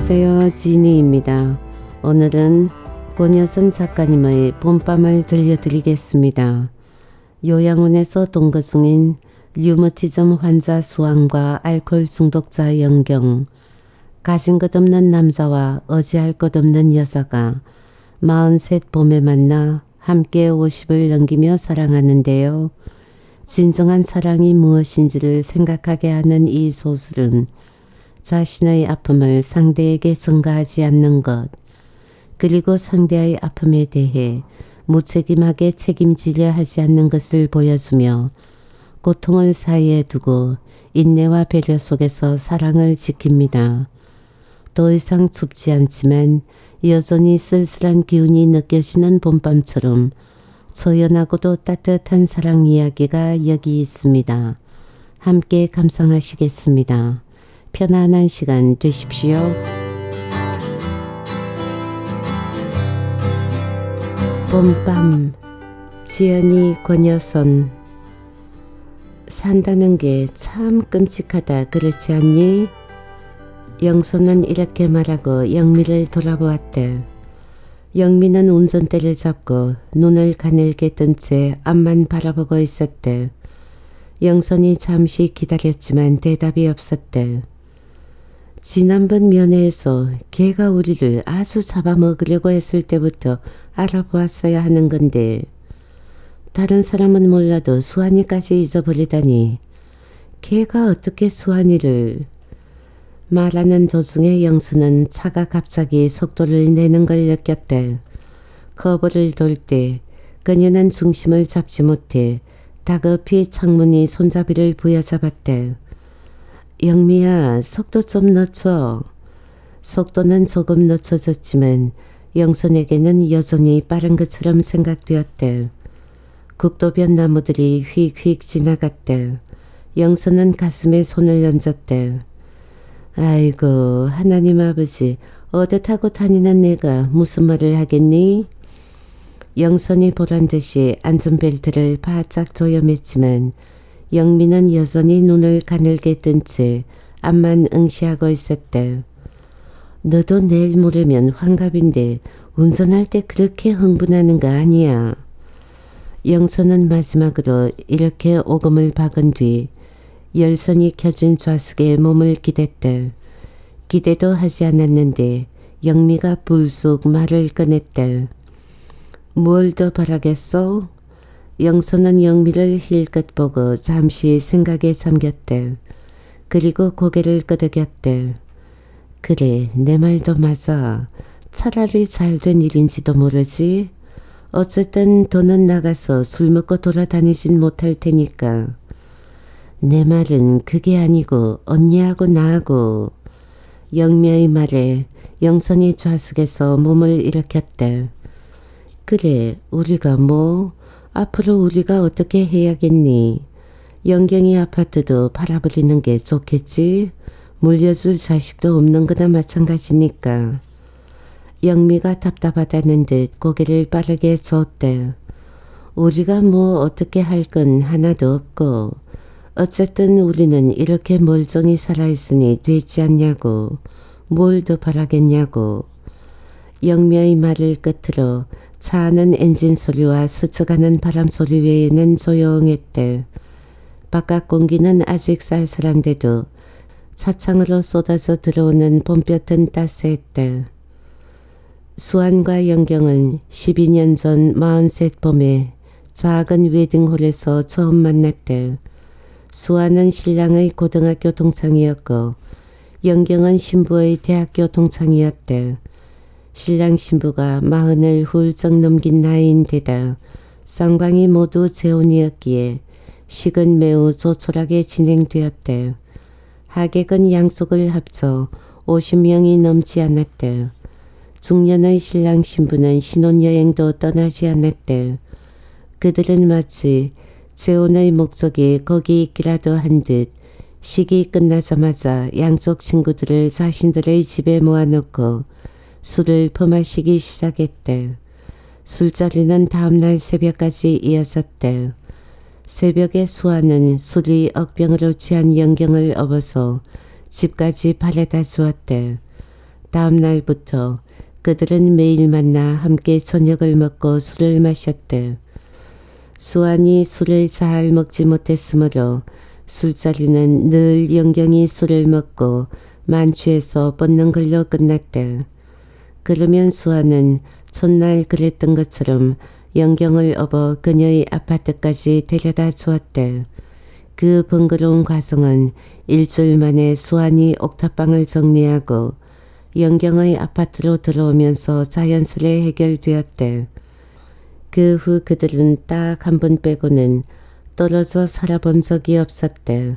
안녕하세요. 지니입니다. 오늘은 권여선 작가님의 봄밤을 들려드리겠습니다. 요양원에서 동거 중인 류머티즘 환자 수환과 알코올 중독자 영경, 가진 것 없는 남자와 의지할 것 없는 여자가 43 봄에 만나 함께 50을 넘기며 사랑하는데요. 진정한 사랑이 무엇인지를 생각하게 하는 이 소설은 자신의 아픔을 상대에게 전가하지 않는 것, 그리고 상대의 아픔에 대해 무책임하게 책임지려 하지 않는 것을 보여주며 고통을 사이에 두고 인내와 배려 속에서 사랑을 지킵니다. 더 이상 춥지 않지만 여전히 쓸쓸한 기운이 느껴지는 봄밤처럼 처연하고도 따뜻한 사랑 이야기가 여기 있습니다. 함께 감상하시겠습니다. 편안한 시간 되십시오. 봄밤, 지연이 권여선. 산다는 게 참 끔찍하다, 그렇지 않니? 영선은 이렇게 말하고 영미를 돌아보았대. 영미는 운전대를 잡고 눈을 가늘게 뜬 채 앞만 바라보고 있었대. 영선이 잠시 기다렸지만 대답이 없었대. 지난번 면회에서 걔가 우리를 아주 잡아먹으려고 했을 때부터 알아보았어야 하는 건데 다른 사람은 몰라도 수환이까지 잊어버리다니 걔가 어떻게 수환이를... 말하는 도중에 영선은 차가 갑자기 속도를 내는 걸 느꼈대. 커브를 돌 때 그녀는 중심을 잡지 못해 다급히 창문이 손잡이를 부여잡았대. 영미야, 속도 좀 늦춰. 속도는 조금 늦춰졌지만 영선에게는 여전히 빠른 것처럼 생각되었대. 국도변 나무들이 휙휙 지나갔대. 영선은 가슴에 손을 얹었대. 아이고, 하나님 아버지, 어디 타고 다니는 내가 무슨 말을 하겠니? 영선이 보란듯이 안전벨트를 바짝 조여맸지만 영미는 여전히 눈을 가늘게 뜬 채 앞만 응시하고 있었대. 너도 내일 모레면 환갑인데 운전할 때 그렇게 흥분하는 거 아니야. 영선은 마지막으로 이렇게 오금을 박은 뒤 열선이 켜진 좌석에 몸을 기댔대. 기대도 하지 않았는데 영미가 불쑥 말을 꺼냈대. 뭘 더 바라겠소? 영선은 영미를 힐끗 보고 잠시 생각에 잠겼대. 그리고 고개를 끄덕였대. 그래, 내 말도 맞아. 차라리 잘된 일인지도 모르지. 어쨌든 더는 나가서 술 먹고 돌아다니진 못할 테니까. 내 말은 그게 아니고 언니하고 나하고. 영미의 말에 영선이 좌석에서 몸을 일으켰대. 그래, 우리가 뭐? 앞으로 우리가 어떻게 해야겠니? 영경이 아파트도 팔아버리는 게 좋겠지? 물려줄 자식도 없는 거나 마찬가지니까. 영미가 답답하다는 듯 고개를 빠르게 저었대. 우리가 뭐 어떻게 할 건 하나도 없고 어쨌든 우리는 이렇게 멀쩡히 살아있으니 되지 않냐고. 뭘 더 바라겠냐고. 영미의 말을 끝으로 차 안은 엔진 소리와 스쳐가는 바람 소리 외에는 조용했대. 바깥 공기는 아직 쌀쌀한데도 차창으로 쏟아져 들어오는 봄볕은 따스했대. 수환과 영경은 12년 전 43 봄에 작은 웨딩홀에서 처음 만났대. 수환은 신랑의 고등학교 동창이었고 영경은 신부의 대학교 동창이었대. 신랑 신부가 40을 훌쩍 넘긴 나이인데다 쌍방이 모두 재혼이었기에 식은 매우 조촐하게 진행되었대. 하객은 양쪽을 합쳐 50명이 넘지 않았대. 중년의 신랑 신부는 신혼여행도 떠나지 않았대. 그들은 마치 재혼의 목적이 거기 있기라도 한 듯 식이 끝나자마자 양쪽 친구들을 자신들의 집에 모아놓고 술을 퍼마시기 시작했대. 술자리는 다음날 새벽까지 이어졌대. 새벽에 수아는 술이 억병으로 취한 영경을 업어서 집까지 바래다 주었대. 다음 날부터 그들은 매일 만나 함께 저녁을 먹고 술을 마셨대. 수완이 술을 잘 먹지 못했으므로 술자리는 늘 영경이 술을 먹고 만취해서 뻗는 걸로 끝났대. 그러면 수완은 첫날 그랬던 것처럼 영경을 업어 그녀의 아파트까지 데려다 주었대. 그 번거로운 과정은 일주일 만에 수완이 옥탑방을 정리하고 영경의 아파트로 들어오면서 자연스레 해결되었대. 그 후 그들은 딱 한 번 빼고는 떨어져 살아본 적이 없었대.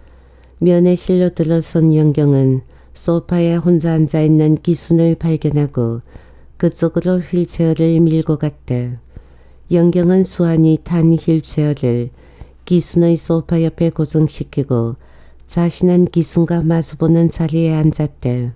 면회실로 들어선 영경은 소파에 혼자 앉아있는 기순을 발견하고 그쪽으로 휠체어를 밀고 갔대. 영경은 수완이 탄 휠체어를 기순의 소파 옆에 고정시키고 자신은 기순과 마주보는 자리에 앉았대.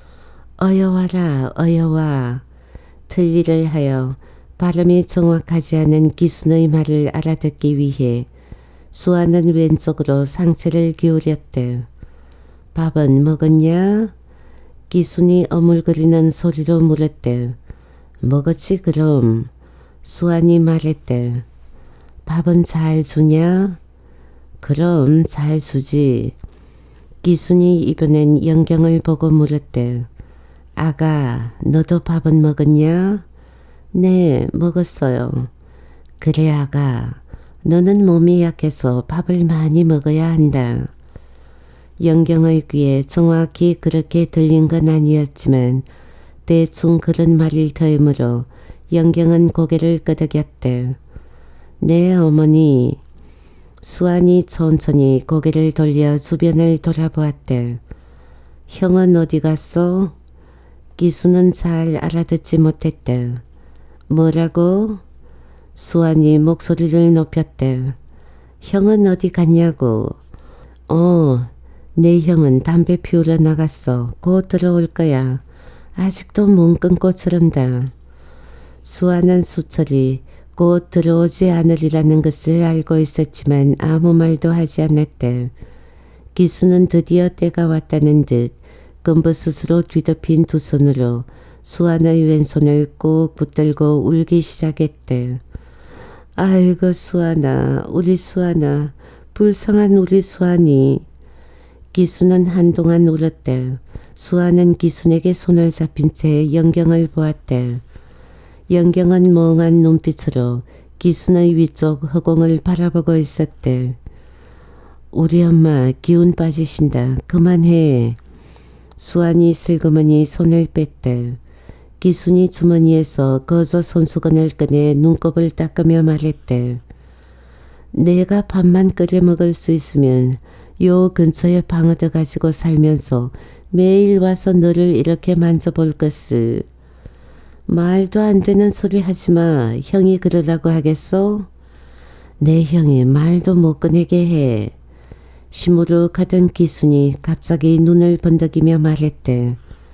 어여와라 어여와. 틀니를 하여 발음이 정확하지 않은 기순의 말을 알아듣기 위해 수완은 왼쪽으로 상체를 기울였대. 밥은 먹었냐? 기순이 어물거리는 소리로 물었대. 먹었지 그럼. 수완이 말했대. 밥은 잘 주냐? 그럼 잘 주지. 기순이 이번엔 영경을 보고 물었대. 아가, 너도 밥은 먹었냐? 네, 먹었어요. 그래 아가, 너는 몸이 약해서 밥을 많이 먹어야 한다. 영경의 귀에 정확히 그렇게 들린 건 아니었지만 대충 그런 말일 터이므로 영경은 고개를 끄덕였대. 네 어머니. 수완이 천천히 고개를 돌려 주변을 돌아보았대. 형은 어디 갔어? 기수는 잘 알아듣지 못했대. 뭐라고? 수완이 목소리를 높였대. 형은 어디 갔냐고. 내 형은 담배 피우러 나갔어. 곧 들어올 거야. 아직도 문 끊고 저런다. 수완은 수철이 곧 들어오지 않으리라는 것을 알고 있었지만 아무 말도 하지 않았대. 기수는 드디어 때가 왔다는 듯 금부스스로 뒤덮인 두 손으로 수완의 왼손을 꾹 붙들고 울기 시작했대. 아이고 수완아, 우리 수완아, 불쌍한 우리 수완이. 기수는 한동안 울었대. 수완은 기순에게 손을 잡힌 채 영경을 보았대. 영경은 멍한 눈빛으로 기순의 위쪽 허공을 바라보고 있었대. 우리 엄마 기운 빠지신다. 그만해. 수완이 슬그머니 손을 뺐대. 기순이 주머니에서 거저 손수건을 꺼내 눈곱을 닦으며 말했대. 내가 밥만 끓여 먹을 수 있으면 요 근처에 방 얻어가지고 살면서 매일 와서 너를 이렇게 만져볼 것을. 말도 안 되는 소리 하지마. 형이 그러라고 하겠소? 내 형이 말도 못 꺼내게 해. 시무룩하던 기순이 갑자기 눈을 번덕이며 말했대.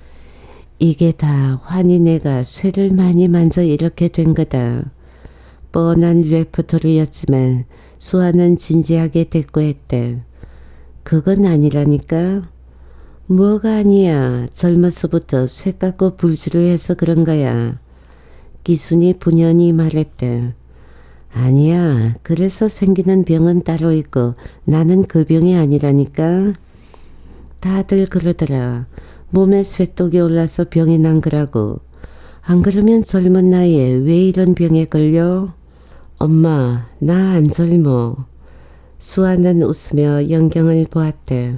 이게 다 환히 내가 쇠를 많이 만져 이렇게 된 거다. 뻔한 레퍼토리였지만 수아는 진지하게 대꾸했대. 그건 아니라니까. 뭐가 아니야. 젊어서부터 쇠 깎고 불질을 해서 그런 거야. 기순이 분연히 말했대. 아니야. 그래서 생기는 병은 따로 있고 나는 그 병이 아니라니까. 다들 그러더라. 몸에 쇠독이 올라서 병이 난 거라고. 안 그러면 젊은 나이에 왜 이런 병에 걸려? 엄마, 나 안 젊어. 수아는 웃으며 영경을 보았대.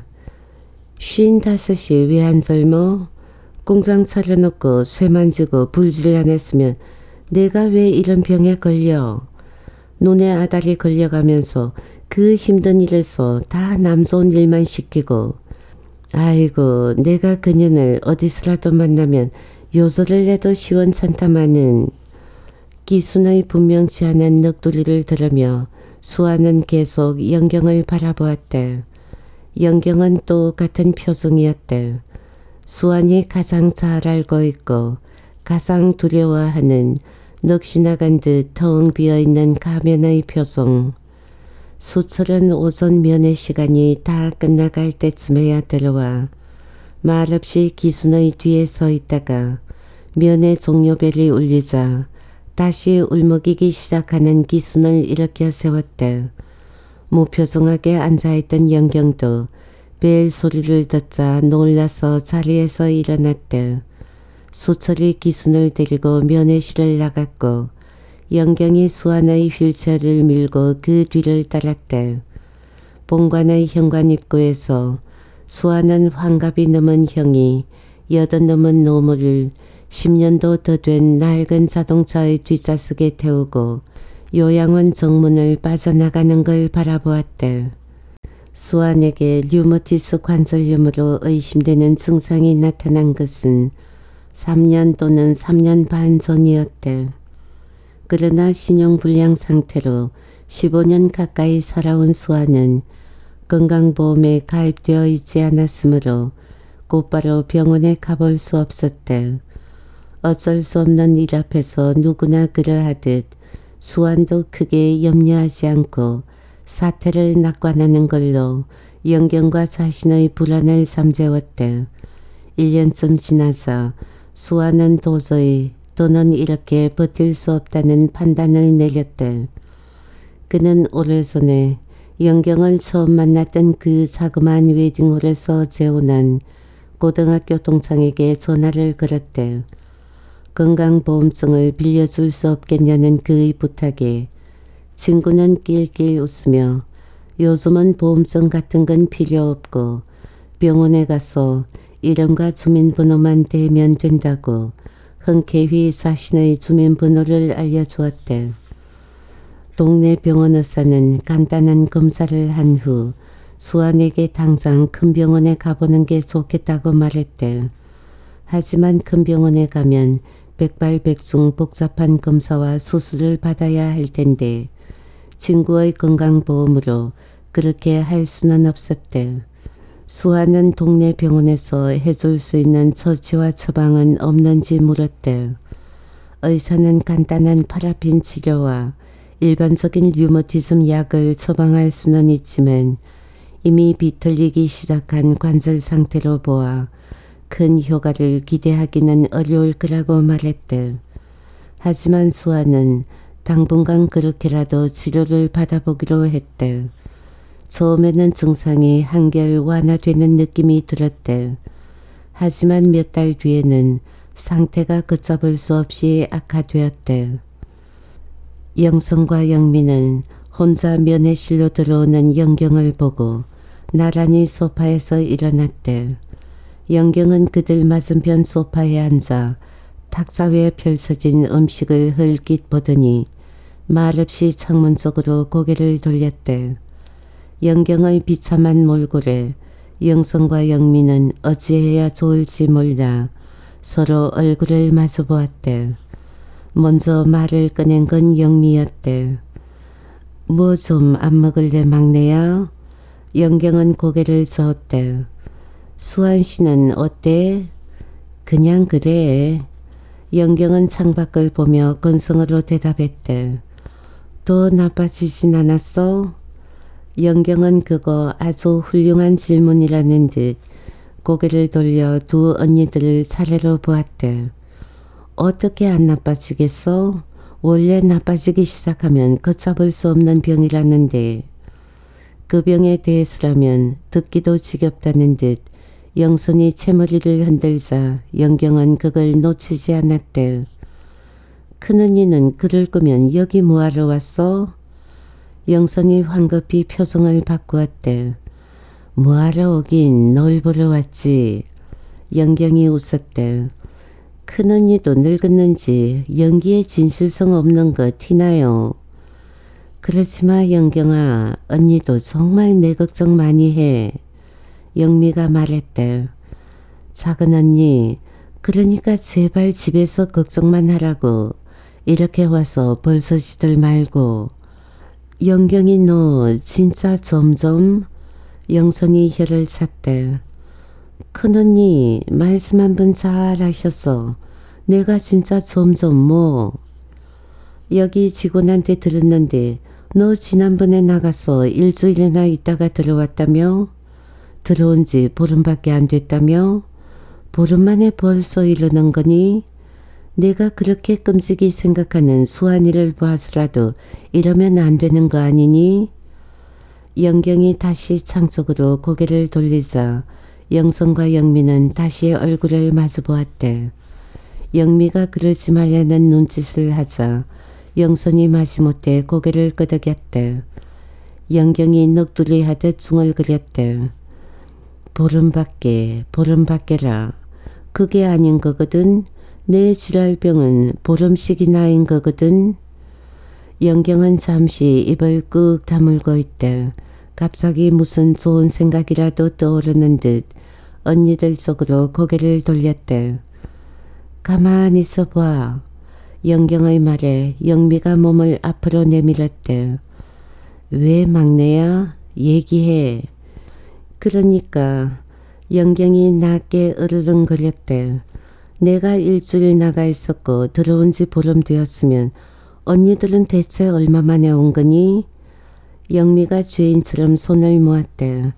55이 왜 안 젊어? 공장 차려놓고 쇠 만지고 불질 안 했으면 내가 왜 이런 병에 걸려? 눈에 아다리 걸려가면서 그 힘든 일에서 다 남 좋은 일만 시키고. 아이고, 내가 그년을 어디서라도 만나면 요소를 내도 시원찮다마는. 기순의 분명치 않은 넋두리를 들으며 수아는 계속 영경을 바라보았대. 영경은 또 같은 표정이었대. 수완이 가장 잘 알고 있고 가장 두려워하는 넋이 나간 듯 텅 비어있는 가면의 표정. 수철은 오전 면회 시간이 다 끝나갈 때쯤에야 들어와 말없이 기순의 뒤에 서 있다가 면의 종료벨이 울리자 다시 울먹이기 시작하는 기순을 일으켜 세웠다. 무표정하게 앉아있던 영경도 벨 소리를 듣자 놀라서 자리에서 일어났다. 수철이 기순을 데리고 면회실을 나갔고 영경이 수안의 휠체어를 밀고 그 뒤를 따랐다. 본관의 현관 입구에서 수안은 환갑이 넘은 형이 80 넘은 노모를 10년도 더 된 낡은 자동차의 뒷좌석에 태우고 요양원 정문을 빠져나가는 걸 바라보았다. 수안에게 류머티스 관절염으로 의심되는 증상이 나타난 것은 3년 또는 3년 반 전이었다. 그러나 신용불량 상태로 15년 가까이 살아온 수안은 건강보험에 가입되어 있지 않았으므로 곧바로 병원에 가볼 수 없었다. 어쩔 수 없는 일 앞에서 누구나 그러하듯 수안도 크게 염려하지 않고 사태를 낙관하는 걸로 영경과 자신의 불안을 잠재웠다. 1년쯤 지나자 수안은 도저히 더는 이렇게 버틸 수 없다는 판단을 내렸다. 그는 오래전에 영경을 처음 만났던 그 자그마한 웨딩홀에서 재혼한 고등학교 동창에게 전화를 걸었대. 건강보험증을 빌려줄 수 없겠냐는 그의 부탁에 친구는 낄낄 웃으며 요즘은 보험증 같은 건 필요 없고 병원에 가서 이름과 주민번호만 대면 된다고 흔쾌히 자신의 주민번호를 알려주었대. 동네 병원 의사는 간단한 검사를 한 후 수안에게 당장 큰 병원에 가보는 게 좋겠다고 말했대. 하지만 큰 병원에 가면 백발백중 복잡한 검사와 수술을 받아야 할 텐데 친구의 건강보험으로 그렇게 할 수는 없었대. 수아는 동네 병원에서 해줄 수 있는 처치와 처방은 없는지 물었대. 의사는 간단한 파라핀 치료와 일반적인 류머티즘 약을 처방할 수는 있지만 이미 비틀리기 시작한 관절 상태로 보아 큰 효과를 기대하기는 어려울 거라고 말했대. 하지만 수아는 당분간 그렇게라도 치료를 받아보기로 했대. 처음에는 증상이 한결 완화되는 느낌이 들었대. 하지만 몇 달 뒤에는 상태가 걷잡을 수 없이 악화되었대. 영성과 영민은 혼자 면회실로 들어오는 영경을 보고 나란히 소파에서 일어났대. 영경은 그들 맞은편 소파에 앉아 탁자 위에 펼쳐진 음식을 흘낏 보더니 말없이 창문 쪽으로 고개를 돌렸대. 영경의 비참한 몰골에 영성과 영민은 어찌해야 좋을지 몰라 서로 얼굴을 마주 보았대. 먼저 말을 꺼낸 건 영미였대. 뭐 좀 안 먹을래 막내야? 영경은 고개를 저었대. 수안 씨는 어때? 그냥 그래. 영경은 창밖을 보며 건성으로 대답했대. 더 나빠지진 않았어? 영경은 그거 아주 훌륭한 질문이라는 듯 고개를 돌려 두 언니들을 차례로 보았대. 어떻게 안 나빠지겠어? 원래 나빠지기 시작하면 걷잡을 수 없는 병이라는데. 그 병에 대해서라면 듣기도 지겹다는 듯 영선이 채머리를 흔들자 영경은 그걸 놓치지 않았대. 큰언니는 그럴 거면 여기 뭐하러 왔어? 영선이 황급히 표정을 바꾸었대. 뭐하러 오긴 널 보러 왔지. 영경이 웃었대. 큰언니도 늙었는지 연기에 진실성 없는 거 티나요. 그렇지마 영경아, 언니도 정말 내 걱정 많이 해. 영미가 말했대. 작은 언니, 그러니까 제발 집에서 걱정만 하라고. 이렇게 와서 벌써지들 말고. 영경이 너 진짜 점점. 영선이 혀를 찼대. 큰언니 말씀 한번 잘 하셨어. 내가 진짜 점점 뭐. 여기 직원한테 들었는데 너 지난번에 나가서 일주일이나 있다가 들어왔다며? 들어온 지 보름밖에 안 됐다며? 보름 만에 벌써 이러는 거니? 내가 그렇게 끔찍이 생각하는 수환이를 봐서라도 이러면 안 되는 거 아니니? 영경이 다시 창 쪽으로 고개를 돌리자 영선과 영미는 다시 얼굴을 마주 보았대. 영미가 그러지 말라는 눈짓을 하자 영선이 마지못해 고개를 끄덕였대. 영경이 넋두리 하듯 중얼거렸대. 보름밖에라. 그게 아닌 거거든. 내 지랄병은 보름씩이나인 거거든. 영경은 잠시 입을 꾹 다물고 있대. 갑자기 무슨 좋은 생각이라도 떠오르는 듯 언니들 쪽으로 고개를 돌렸대. 가만히 있어봐. 영경의 말에 영미가 몸을 앞으로 내밀었대. 왜 막내야? 얘기해. 그러니까 영경이 낮게 으르렁거렸대. 내가 일주일 나가 있었고 들어온 지 보름 되었으면 언니들은 대체 얼마 만에 온 거니? 영미가 죄인처럼 손을 모았대.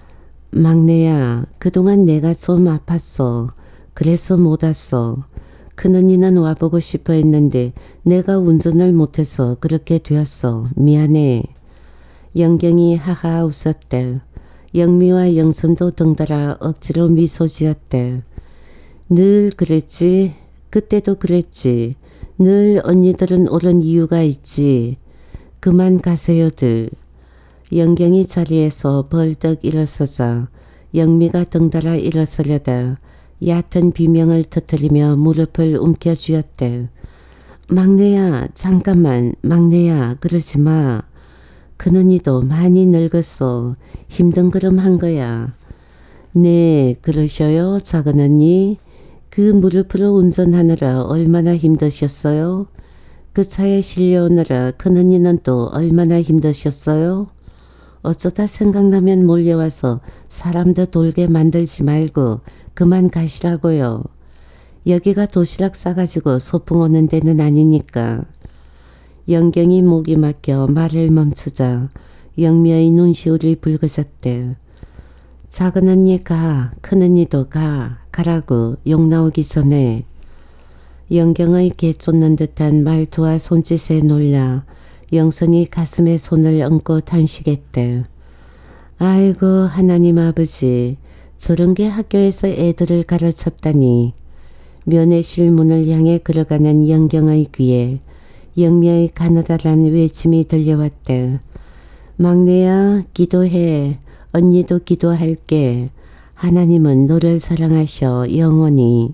막내야, 그동안 내가 좀 아팠어. 그래서 못 왔어. 큰언니는 와보고 싶어 했는데 내가 운전을 못해서 그렇게 되었어. 미안해. 영경이 하하 웃었대. 영미와 영선도 덩달아 억지로 미소 지었대. 늘 그랬지. 그때도 그랬지. 늘 언니들은 옳은 이유가 있지. 그만 가세요들. 영경이 자리에서 벌떡 일어서자 영미가 덩달아 일어서려다 얕은 비명을 터뜨리며 무릎을 움켜쥐었대. 막내야, 잠깐만. 막내야, 그러지 마. 큰언니도 많이 늙었어. 힘든 걸음 한 거야. 네, 그러셔요, 작은언니. 그 무릎으로 운전하느라 얼마나 힘드셨어요? 그 차에 실려오느라 큰언니는 또 얼마나 힘드셨어요? 어쩌다 생각나면 몰려와서 사람도 돌게 만들지 말고 그만 가시라고요. 여기가 도시락 싸가지고 소풍 오는 데는 아니니까. 영경이 목이 막혀 말을 멈추자 영미의 눈시울이 붉어졌대. 작은언니 가, 큰언니도 가, 가라고 욕 나오기 전에. 영경의 개쫓는 듯한 말투와 손짓에 놀라 영선이 가슴에 손을 얹고 탄식했대. 아이고 하나님 아버지, 저런 게 학교에서 애들을 가르쳤다니. 면회실 문을 향해 걸어가는 영경의 귀에 영미의 가느다란 외침이 들려왔대. 막내야, 기도해. 언니도 기도할게. 하나님은 너를 사랑하셔 영원히.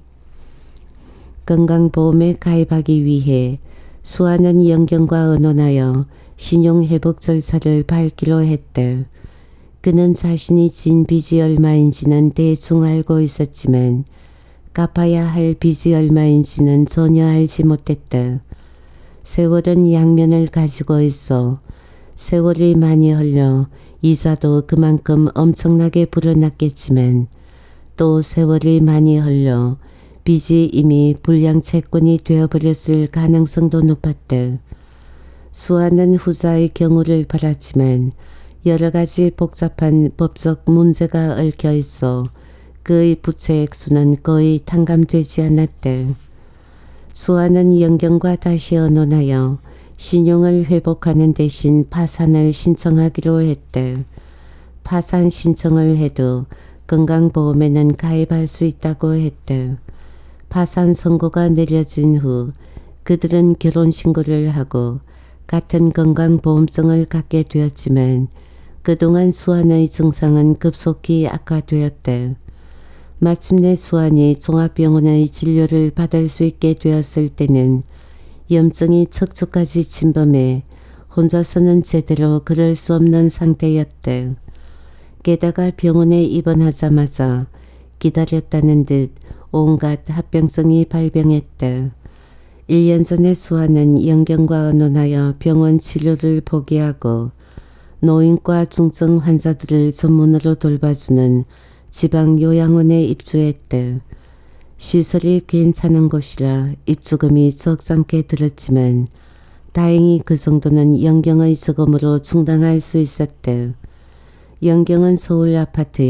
건강보험에 가입하기 위해 수아는 영경과 의논하여 신용회복 절차를 밟기로 했대. 그는 자신이 진 빚이 얼마인지는 대충 알고 있었지만 갚아야 할 빚이 얼마인지는 전혀 알지 못했다. 세월은 양면을 가지고 있어 세월이 많이 흘러 이자도 그만큼 엄청나게 불어났겠지만 또 세월이 많이 흘러 빚이 이미 불량채권이 되어버렸을 가능성도 높았다. 수아는 후자의 경우를 바랐지만 여러 가지 복잡한 법적 문제가 얽혀 있어 그의 부채 액수는 거의 탕감되지 않았다. 수아는 영경과 다시 의논하여 신용을 회복하는 대신 파산을 신청하기로 했대. 파산 신청을 해도 건강보험에는 가입할 수 있다고 했대. 파산 선고가 내려진 후 그들은 결혼신고를 하고 같은 건강보험증을 갖게 되었지만 그동안 수환의 증상은 급속히 악화되었대. 마침내 수환이 종합병원의 진료를 받을 수 있게 되었을 때는 염증이 척추까지 침범해 혼자서는 제대로 걸을 수 없는 상태였대. 게다가 병원에 입원하자마자 기다렸다는 듯 온갖 합병증이 발병했대. 1년 전에 수아는 영경과 의논하여 병원 치료를 포기하고 노인과 중증 환자들을 전문으로 돌봐주는 지방 요양원에 입주했대. 시설이 괜찮은 곳이라 입주금이 적잖게 들었지만 다행히 그 정도는 영경의 저금으로 충당할 수 있었대. 영경은 서울 아파트에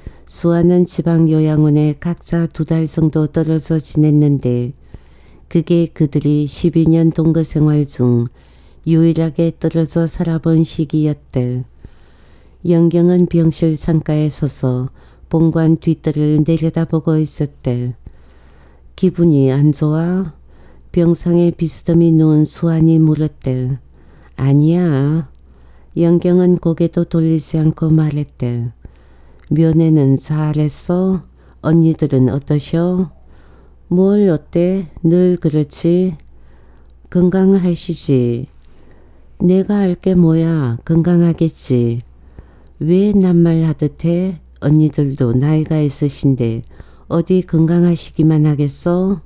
수아는 지방 요양원에 각자 2달 정도 떨어져 지냈는데 그게 그들이 12년 동거 생활 중 유일하게 떨어져 살아본 시기였대. 영경은 병실 창가에 서서 본관 뒷뜰을 내려다보고 있었대. 기분이 안 좋아? 병상에 비스듬히 누운 수환이 물었대. 아니야. 영경은 고개도 돌리지 않고 말했대. 면회는 잘했어? 언니들은 어떠셔? 뭘 어때? 늘 그렇지? 건강하시지? 내가 알 게 뭐야? 건강하겠지? 왜 낱말하듯 해? 언니들도 나이가 있으신데 어디 건강하시기만 하겠어?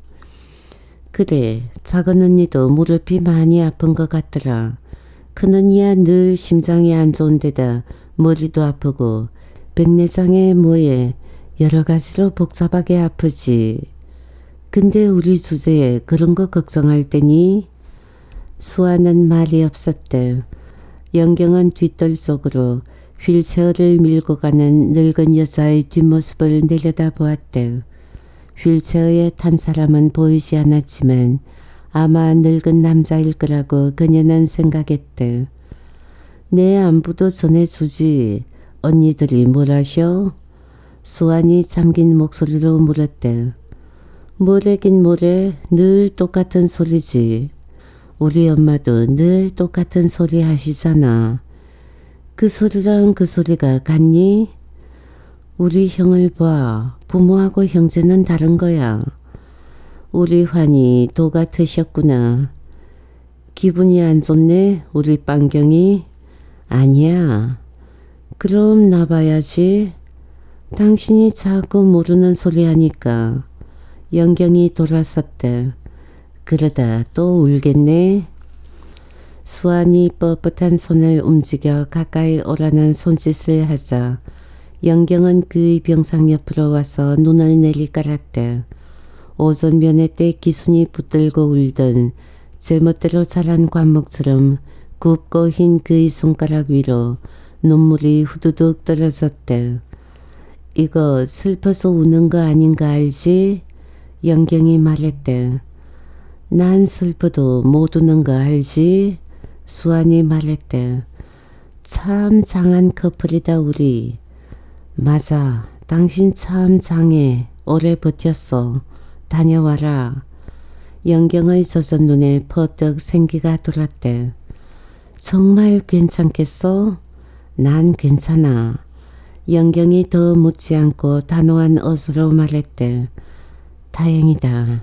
그래, 작은 언니도 무릎이 많이 아픈 것 같더라. 큰 언니야 늘 심장이 안 좋은 데다 머리도 아프고 백내장에 뭐에 여러 가지로 복잡하게 아프지. 근데 우리 주제에 그런 거 걱정할 때니? 수아는 말이 없었대. 영경은 뒷뜰 쪽으로 휠체어를 밀고 가는 늙은 여자의 뒷모습을 내려다보았대. 휠체어에 탄 사람은 보이지 않았지만 아마 늙은 남자일 거라고 그녀는 생각했대. 내 안부도 전해주지. 언니들이 뭘 하셔? 수환이 잠긴 목소리로 물었대. 뭐래긴 뭐래. 늘 똑같은 소리지. 우리 엄마도 늘 똑같은 소리 하시잖아. 그 소리랑 그 소리가 같니? 우리 형을 봐. 부모하고 형제는 다른 거야. 우리 환이 도 같으셨구나. 기분이 안 좋네 우리 빵경이. 아니야. 그럼 나봐야지. 당신이 자꾸 모르는 소리 하니까. 영경이 돌아섰대. 그러다 또 울겠네. 수환이 뻣뻣한 손을 움직여 가까이 오라는 손짓을 하자 영경은 그의 병상 옆으로 와서 눈을 내리깔았대. 오전 면회 때 기순이 붙들고 울던 제멋대로 자란 관목처럼 굽고 흰 그의 손가락 위로 눈물이 후두둑 떨어졌대. 이거 슬퍼서 우는 거 아닌가 알지? 영경이 말했대. 난 슬퍼도 못 우는 거 알지? 수환이 말했대. 참 장한 커플이다 우리. 맞아. 당신 참 장해. 오래 버텼어. 다녀와라. 영경의 젖은 눈에 퍼뜩 생기가 돌았대. 정말 괜찮겠어? 난 괜찮아. 영경이 더 묻지 않고 단호한 어수로 말했대. 다행이다.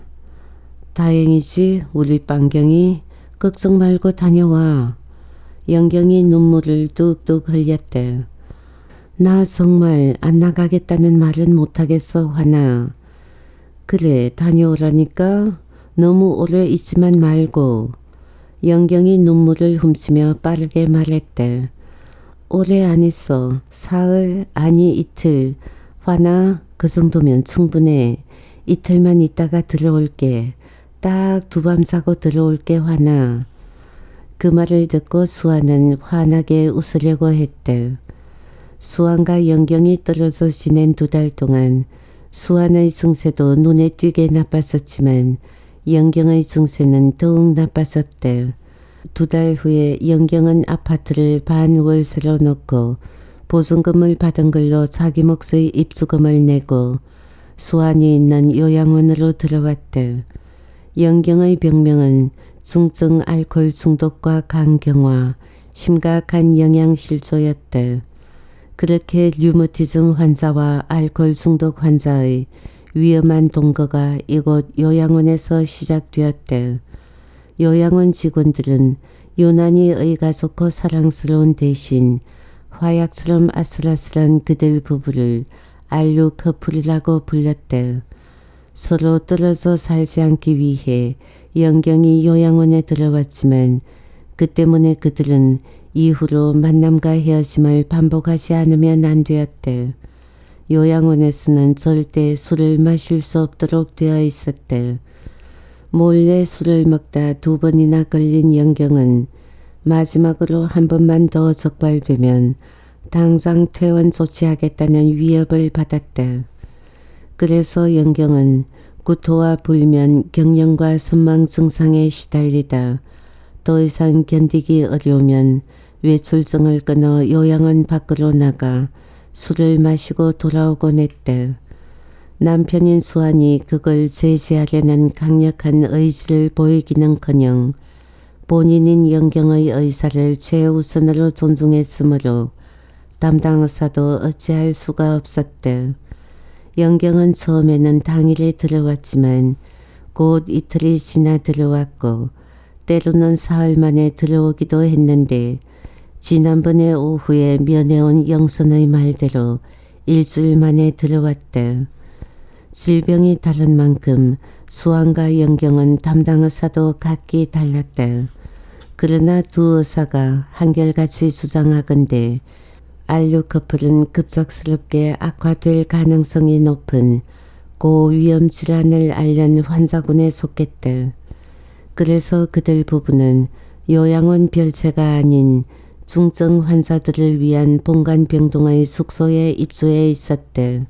다행이지 우리 빵경이. 걱정 말고 다녀와. 영경이 눈물을 뚝뚝 흘렸대. 나 정말 안 나가겠다는 말은 못하겠어 환아. 그래 다녀오라니까. 너무 오래 있지만 말고. 영경이 눈물을 훔치며 빠르게 말했대. 오래 안 있어. 사흘 아니 이틀. 환아 그 정도면 충분해. 이틀만 있다가 들어올게. 딱 2밤 자고 들어올게 환아. 그 말을 듣고 수아는 환하게 웃으려고 했대. 수아과 영경이 떨어져 지낸 2달 동안 수아의 증세도 눈에 띄게 나빴었지만 영경의 증세는 더욱 나빴었대. 2달 후에 영경은 아파트를 반월세로 놓고 보증금을 받은 걸로 자기 몫의 입주금을 내고 수환이 있는 요양원으로 들어왔대. 영경의 병명은 중증 알코올 중독과 간경화, 심각한 영양실조였대. 그렇게 류머티즘 환자와 알코올 중독 환자의 위험한 동거가 이곳 요양원에서 시작되었대. 요양원 직원들은 유난히 의가 좋고 사랑스러운 대신 화약처럼 아슬아슬한 그들 부부를 알류 커플이라고 불렀대. 서로 떨어져 살지 않기 위해 영경이 요양원에 들어왔지만 그 때문에 그들은 이후로 만남과 헤어짐을 반복하지 않으면 안 되었대. 요양원에서는 절대 술을 마실 수 없도록 되어 있었대. 몰래 술을 먹다 2번이나 걸린 영경은 마지막으로 한 번만 더 적발되면 당장 퇴원 조치하겠다는 위협을 받았다. 그래서 영경은 구토와 불면, 경련과 순망 증상에 시달리다 더 이상 견디기 어려우면 외출증을 끊어 요양원 밖으로 나가 술을 마시고 돌아오곤 했다. 남편인 수환이 그걸 제지하려는 강력한 의지를 보이기는커녕 본인인 영경의 의사를 최우선으로 존중했으므로 담당 의사도 어찌할 수가 없었다. 영경은 처음에는 당일에 들어왔지만 곧 이틀이 지나 들어왔고 때로는 사흘 만에 들어오기도 했는데 지난번에 오후에 면회온 영선의 말대로 일주일 만에 들어왔다. 질병이 다른 만큼 수환과 영경은 담당 의사도 각기 달랐다. 그러나 두 의사가 한결같이 주장하건대 알류 커플은 급작스럽게 악화될 가능성이 높은 고위험 질환을 앓는 환자군에 속했다. 그래서 그들 부부는 요양원 별채가 아닌 중증 환자들을 위한 본관병동의 숙소에 입주해 있었다.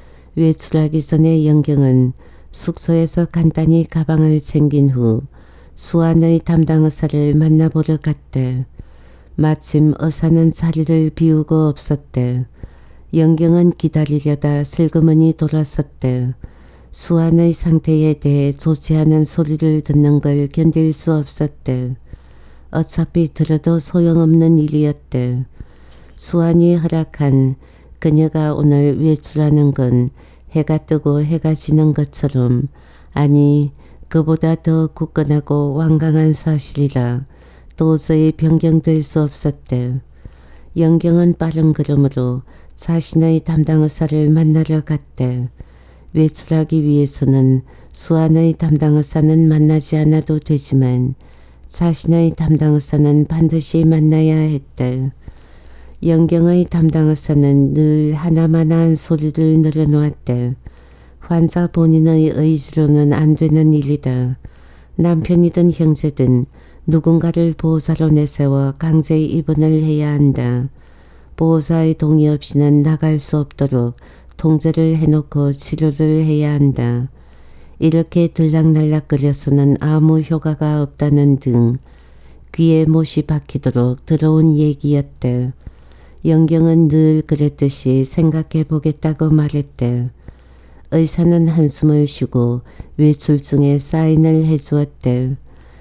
외출하기 전에 영경은 숙소에서 간단히 가방을 챙긴 후 수환의 담당 의사를 만나보러 갔다. 마침 의사는 자리를 비우고 없었다. 영경은 기다리려다 슬그머니 돌아섰다. 수환의 상태에 대해 좋지 않은 소리를 듣는 걸 견딜 수 없었다. 어차피 들어도 소용없는 일이었다. 수환이 허락한 그녀가 오늘 외출하는 건 해가 뜨고 해가 지는 것처럼, 아니 그보다 더 굳건하고 완강한 사실이라 도저히 변경될 수 없었다. 영경은 빠른 걸음으로 자신의 담당 의사를 만나러 갔다. 외출하기 위해서는 수환의 담당 의사는 만나지 않아도 되지만 자신의 담당 의사는 반드시 만나야 했다. 영경의 담당 의사는 늘 하나마나한 소리를 늘어놓았다. 환자 본인의 의지로는 안 되는 일이다. 남편이든 형제든 누군가를 보호자로 내세워 강제 입원을 해야 한다. 보호자의 동의 없이는 나갈 수 없도록 통제를 해놓고 치료를 해야 한다. 이렇게 들락날락거려서는 아무 효과가 없다는 등 귀에 못이 박히도록 들어온 얘기였다. 영경은 늘 그랬듯이 생각해 보겠다고 말했다. 의사는 한숨을 쉬고 외출증에 사인을 해주었다.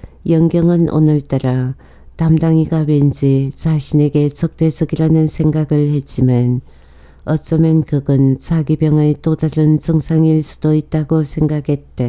영경은 오늘따라 담당이가 왠지 자신에게 적대적이라는 생각을 했지만 어쩌면 그건 자기 병의 또 다른 증상일 수도 있다고 생각했다.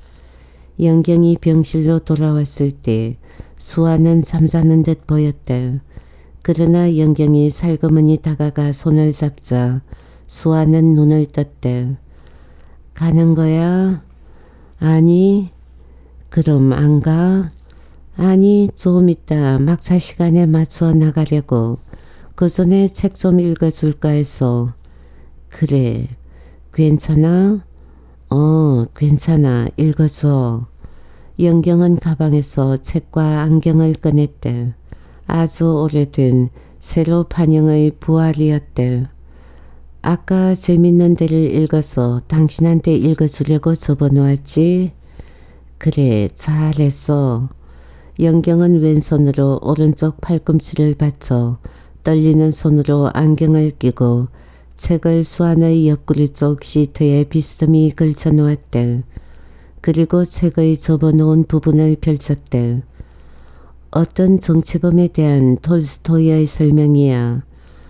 영경이 병실로 돌아왔을 때 수아는 잠자는 듯 보였다. 그러나 영경이 살그머니 다가가 손을 잡자 수아는 눈을 떴다. 가는 거야? 아니. 그럼 안 가? 아니, 좀 이따 막차 시간에 맞춰 나가려고. 그 전에 책 좀 읽어줄까 해서. 그래. 괜찮아? 괜찮아. 읽어줘. 영경은 가방에서 책과 안경을 꺼냈다. 아주 오래된 새로 판형의 부활이었다. 아까 재밌는 데를 읽어서 당신한테 읽어주려고 접어놓았지? 그래, 잘했어. 영경은 왼손으로 오른쪽 팔꿈치를 받쳐 떨리는 손으로 안경을 끼고 책을 수안의 옆구리 쪽 시트에 비스듬히 걸쳐놓았다. 그리고 책의 접어놓은 부분을 펼쳤다. 어떤 정치범에 대한 톨스토이의 설명이야.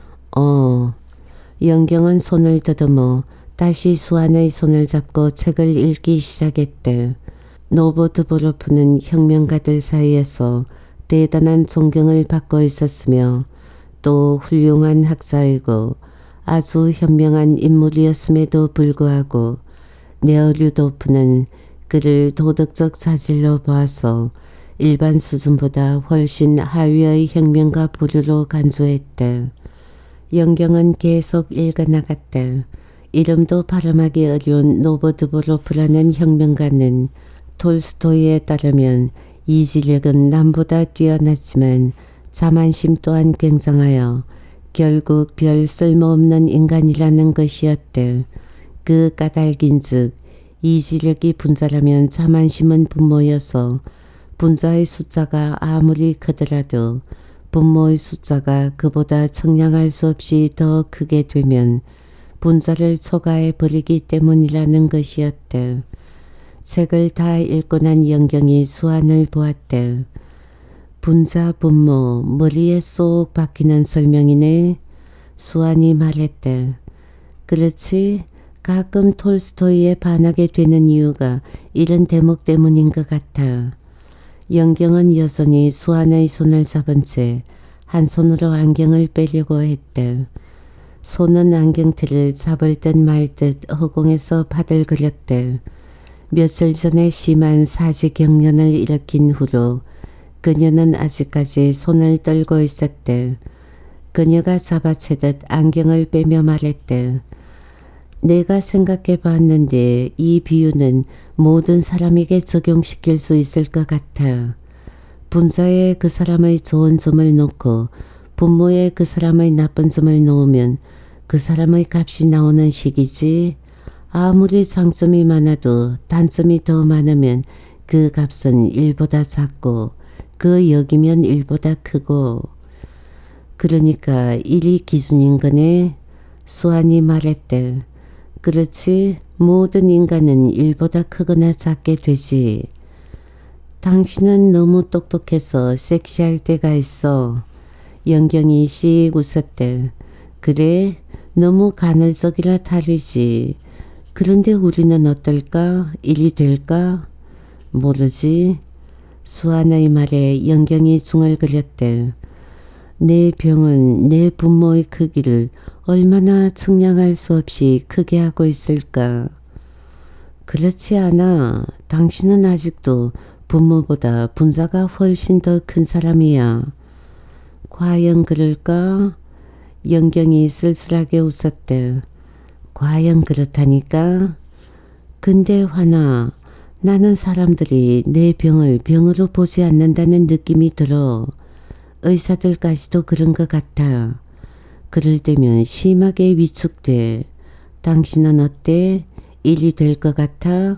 영경은 손을 더듬어 다시 수안의 손을 잡고 책을 읽기 시작했다. 노보드보로프는 혁명가들 사이에서 대단한 존경을 받고 있었으며 또 훌륭한 학자이고 아주 현명한 인물이었음에도 불구하고 네어류도프는 그를 도덕적 자질로 보아서 일반 수준보다 훨씬 하위의 혁명가 부류로 간주했다. 영경은 계속 읽어나갔다. 이름도 발음하기 어려운 노보드보로프라는 혁명가는 톨스토이에 따르면 이지력은 남보다 뛰어났지만 자만심 또한 굉장하여 결국 별 쓸모없는 인간이라는 것이었대. 그 까닭인즉 이지력이 분자라면 자만심은 분모여서 분자의 숫자가 아무리 크더라도 분모의 숫자가 그보다 청량할 수 없이 더 크게 되면 분자를 초과해 버리기 때문이라는 것이었대. 책을 다 읽고 난 영경이 수완을 보았대. 분자 분모 머리에 쏙 박히는 설명이네. 수완이 말했대. 그렇지. 가끔 톨스토이에 반하게 되는 이유가 이런 대목 때문인 것 같아. 영경은 여전히 수완의 손을 잡은 채 한 손으로 안경을 빼려고 했대. 손은 안경테를 잡을 듯 말 듯 허공에서 바들거렸대. 며칠 전에 심한 사지경련을 일으킨 후로 그녀는 아직까지 손을 떨고 있었대. 그녀가 잡아채듯 안경을 빼며 말했대. 내가 생각해 봤는데 이 비유는 모든 사람에게 적용시킬 수 있을 것 같아. 분자에 그 사람의 좋은 점을 놓고 분모에 그 사람의 나쁜 점을 놓으면 그 사람의 값이 나오는 식이지. 아무리 장점이 많아도 단점이 더 많으면 그 값은 1보다 작고 그 0이면 1보다 크고. 그러니까 1이 기준인 거네. 수완이 말했대. 그렇지. 모든 인간은 1보다 크거나 작게 되지. 당신은 너무 똑똑해서 섹시할 때가 있어. 영경이 씩 웃었대. 그래? 너무 간헐적이라 다르지. 그런데 우리는 어떨까? 1이 될까? 모르지. 수완의 말에 영경이 중얼거렸대. 내 병은 내 분모의 크기를 얼마나 측량할 수 없이 크게 하고 있을까? 그렇지 않아. 당신은 아직도 분모보다 분자가 훨씬 더 큰 사람이야. 과연 그럴까? 영경이 쓸쓸하게 웃었대. 과연 그렇다니까? 근데 화나. 나는 사람들이 내 병을 병으로 보지 않는다는 느낌이 들어. 의사들까지도 그런 것 같아. 그럴 때면 심하게 위축돼. 당신은 어때? 1이 될 것 같아?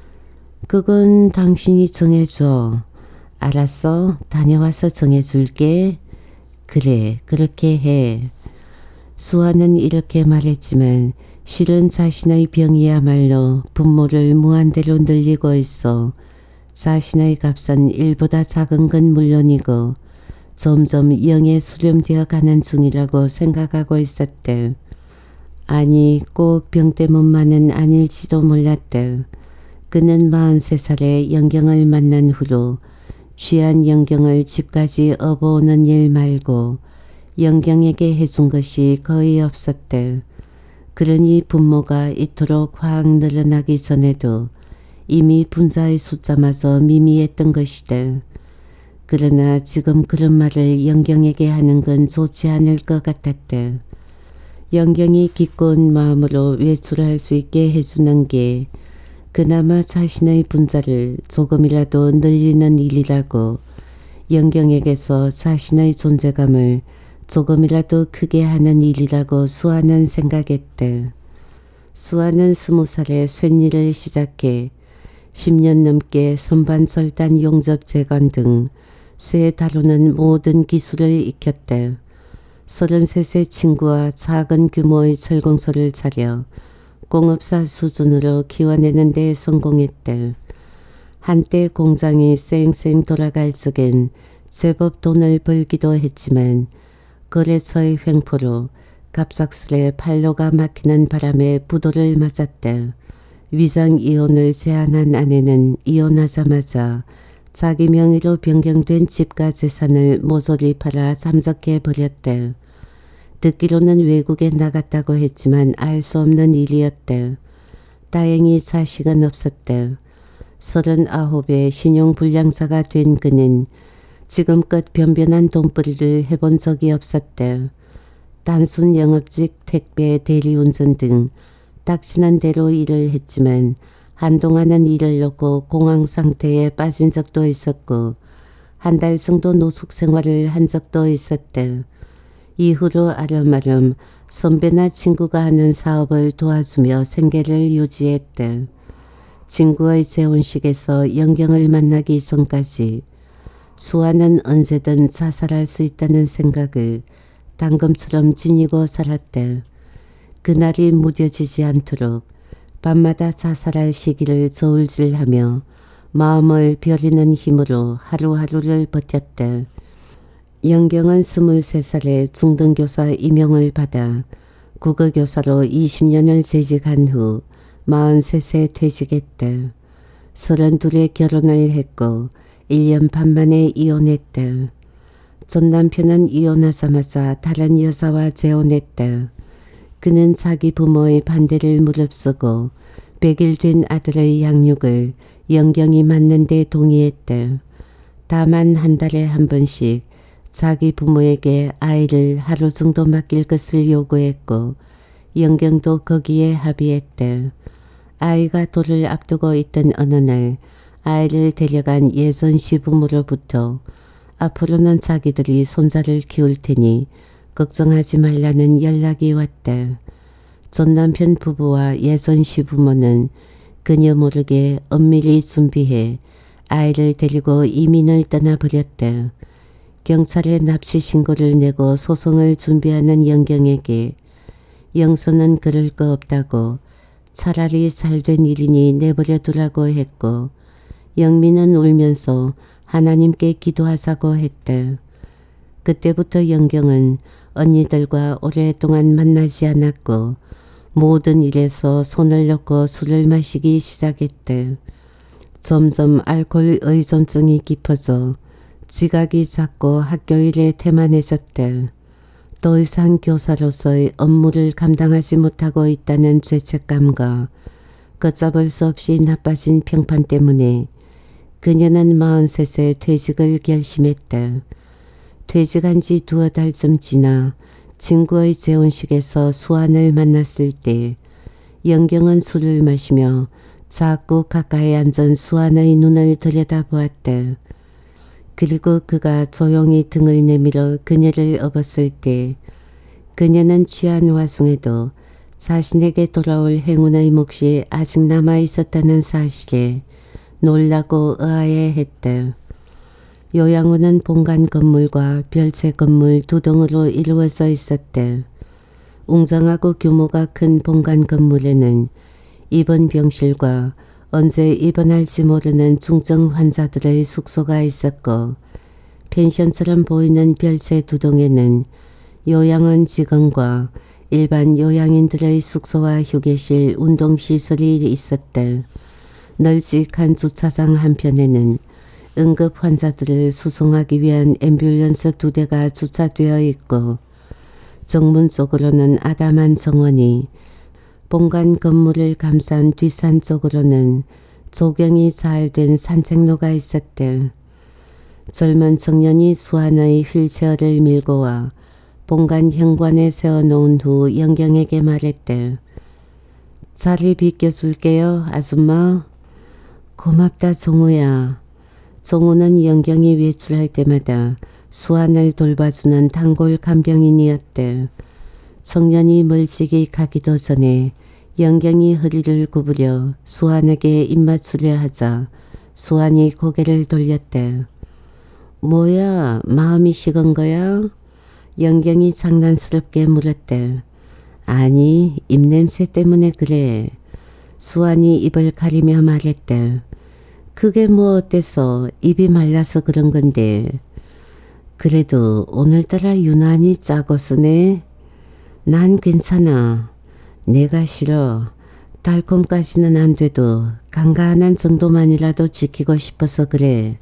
그건 당신이 정해줘. 알았어. 다녀와서 정해줄게. 그래, 그렇게 해. 수아는 이렇게 말했지만 실은 자신의 병이야말로 분모를 무한대로 늘리고 있어 자신의 값은 1보다 작은 건 물론이고 점점 0에 수렴되어 가는 중이라고 생각하고 있었대. 아니, 꼭 병 때문만은 아닐지도 몰랐대. 그는 43살에 영경을 만난 후로 취한 영경을 집까지 업어오는 일 말고 영경에게 해준 것이 거의 없었대. 그러니 분모가 이토록 확 늘어나기 전에도 이미 분자의 숫자마저 미미했던 것이대. 그러나 지금 그런 말을 영경에게 하는 건 좋지 않을 것 같았대. 영경이 기꺼운 마음으로 외출할 수 있게 해주는 게 그나마 자신의 분자를 조금이라도 늘리는 일이라고 영경에게서 자신의 존재감을 조금이라도 크게 하는 일이라고 수아는 생각했대. 수아는 20살에 쇳일을 시작해 10년 넘게 선반절단 용접 재건 등 쇠 다루는 모든 기술을 익혔대. 33세 친구와 작은 규모의 철공소를 차려 공업사 수준으로 키워내는 데 성공했대. 한때 공장이 쌩쌩 돌아갈 적엔 제법 돈을 벌기도 했지만 거래처의 횡포로 갑작스레 판로가 막히는 바람에 부도를 맞았대. 위장 이혼을 제안한 아내는 이혼하자마자 자기 명의로 변경된 집과 재산을 모조리 팔아 잠적해버렸대. 듣기로는 외국에 나갔다고 했지만 알 수 없는 일이었대. 다행히 자식은 없었대. 39의 신용불량자가 된 그는 지금껏 변변한 돈벌이를 해본 적이 없었대. 단순 영업직, 택배, 대리운전 등 닥치는 대로 일을 했지만 한동안은 일을 놓고 공황 상태에 빠진 적도 있었고 한 달 정도 노숙 생활을 한 적도 있었대. 이후로 아름아름 선배나 친구가 하는 사업을 도와주며 생계를 유지했대. 친구의 재혼식에서 영경을 만나기 전까지 수아는 언제든 자살할 수 있다는 생각을 당금처럼 지니고 살았대. 그날이 무뎌지지 않도록 밤마다 자살할 시기를 저울질하며 마음을 벼리는 힘으로 하루하루를 버텼대. 영경은 23살에 중등교사 임용을 받아 국어교사로 20년을 재직한 후 43세 퇴직했대. 32에 결혼을 했고 1년 반 만에 이혼했대. 전 남편은 이혼하자마자 다른 여자와 재혼했대. 그는 자기 부모의 반대를 무릅쓰고 100일 된 아들의 양육을 영경이 맡는 데 동의했대. 다만 한 달에 한 번씩 자기 부모에게 아이를 하루 정도 맡길 것을 요구했고 영경도 거기에 합의했대. 아이가 돌을 앞두고 있던 어느 날 아이를 데려간 예전 시부모로부터 앞으로는 자기들이 손자를 키울 테니 걱정하지 말라는 연락이 왔대. 전 남편 부부와 예전 시부모는 그녀 모르게 엄밀히 준비해 아이를 데리고 이민을 떠나버렸대. 경찰에 납치 신고를 내고 소송을 준비하는 영경에게 영서는 그럴 거 없다고 차라리 잘된 일이니 내버려 두라고 했고 영민은 울면서 하나님께 기도하자고 했대. 그때부터 영경은 언니들과 오랫동안 만나지 않았고 모든 일에서 손을 놓고 술을 마시기 시작했대. 점점 알코올 의존증이 깊어져 지각이 잦고 학교일에 태만해졌대. 더 이상 교사로서의 업무를 감당하지 못하고 있다는 죄책감과 걷잡을 수 없이 나빠진 평판 때문에 그녀는 43세 퇴직을 결심했대. 퇴직한 지 2달쯤 지나 친구의 재혼식에서 수환을 만났을 때 영경은 술을 마시며 자꾸 가까이 앉은 수환의 눈을 들여다보았대. 그리고 그가 조용히 등을 내밀어 그녀를 업었을 때 그녀는 취한 와중에도 자신에게 돌아올 행운의 몫이 아직 남아 있었다는 사실에 놀라고 의아해했대. 요양원은 본관 건물과 별채 건물 2동으로 이루어져 있었대. 웅장하고 규모가 큰 본관 건물에는 입원 병실과 언제 입원할지 모르는 중증 환자들의 숙소가 있었고 펜션처럼 보이는 별채 2동에는 요양원 직원과 일반 요양인들의 숙소와 휴게실, 운동시설이 있었대. 널찍한 주차장 한편에는 응급 환자들을 수송하기 위한 앰뷸런스 2대가 주차되어 있고 정문 쪽으로는 아담한 정원이 본관 건물을 감싼 뒷산 쪽으로는 조경이 잘 된 산책로가 있었대. 젊은 청년이 수환의 휠체어를 밀고 와 본관 현관에 세워놓은 후 영경에게 말했대. 자리 비켜줄게요, 아줌마. 고맙다, 종우야. 종우는 영경이 외출할 때마다 수환을 돌봐주는 단골 간병인이었대. 청년이 멀찍이 가기도 전에 영경이 허리를 구부려 수환에게 입맞추려 하자 수환이 고개를 돌렸대. 뭐야, 마음이 식은 거야? 영경이 장난스럽게 물었대. 아니, 입냄새 때문에 그래. 수환이 입을 가리며 말했대. 그게 뭐 어때서, 입이 말라서 그런 건데. 그래도 오늘따라 유난히 짜고 쓰네. 난 괜찮아. 내가 싫어. 달콤까지는 안 돼도 간간한 정도만이라도 지키고 싶어서 그래.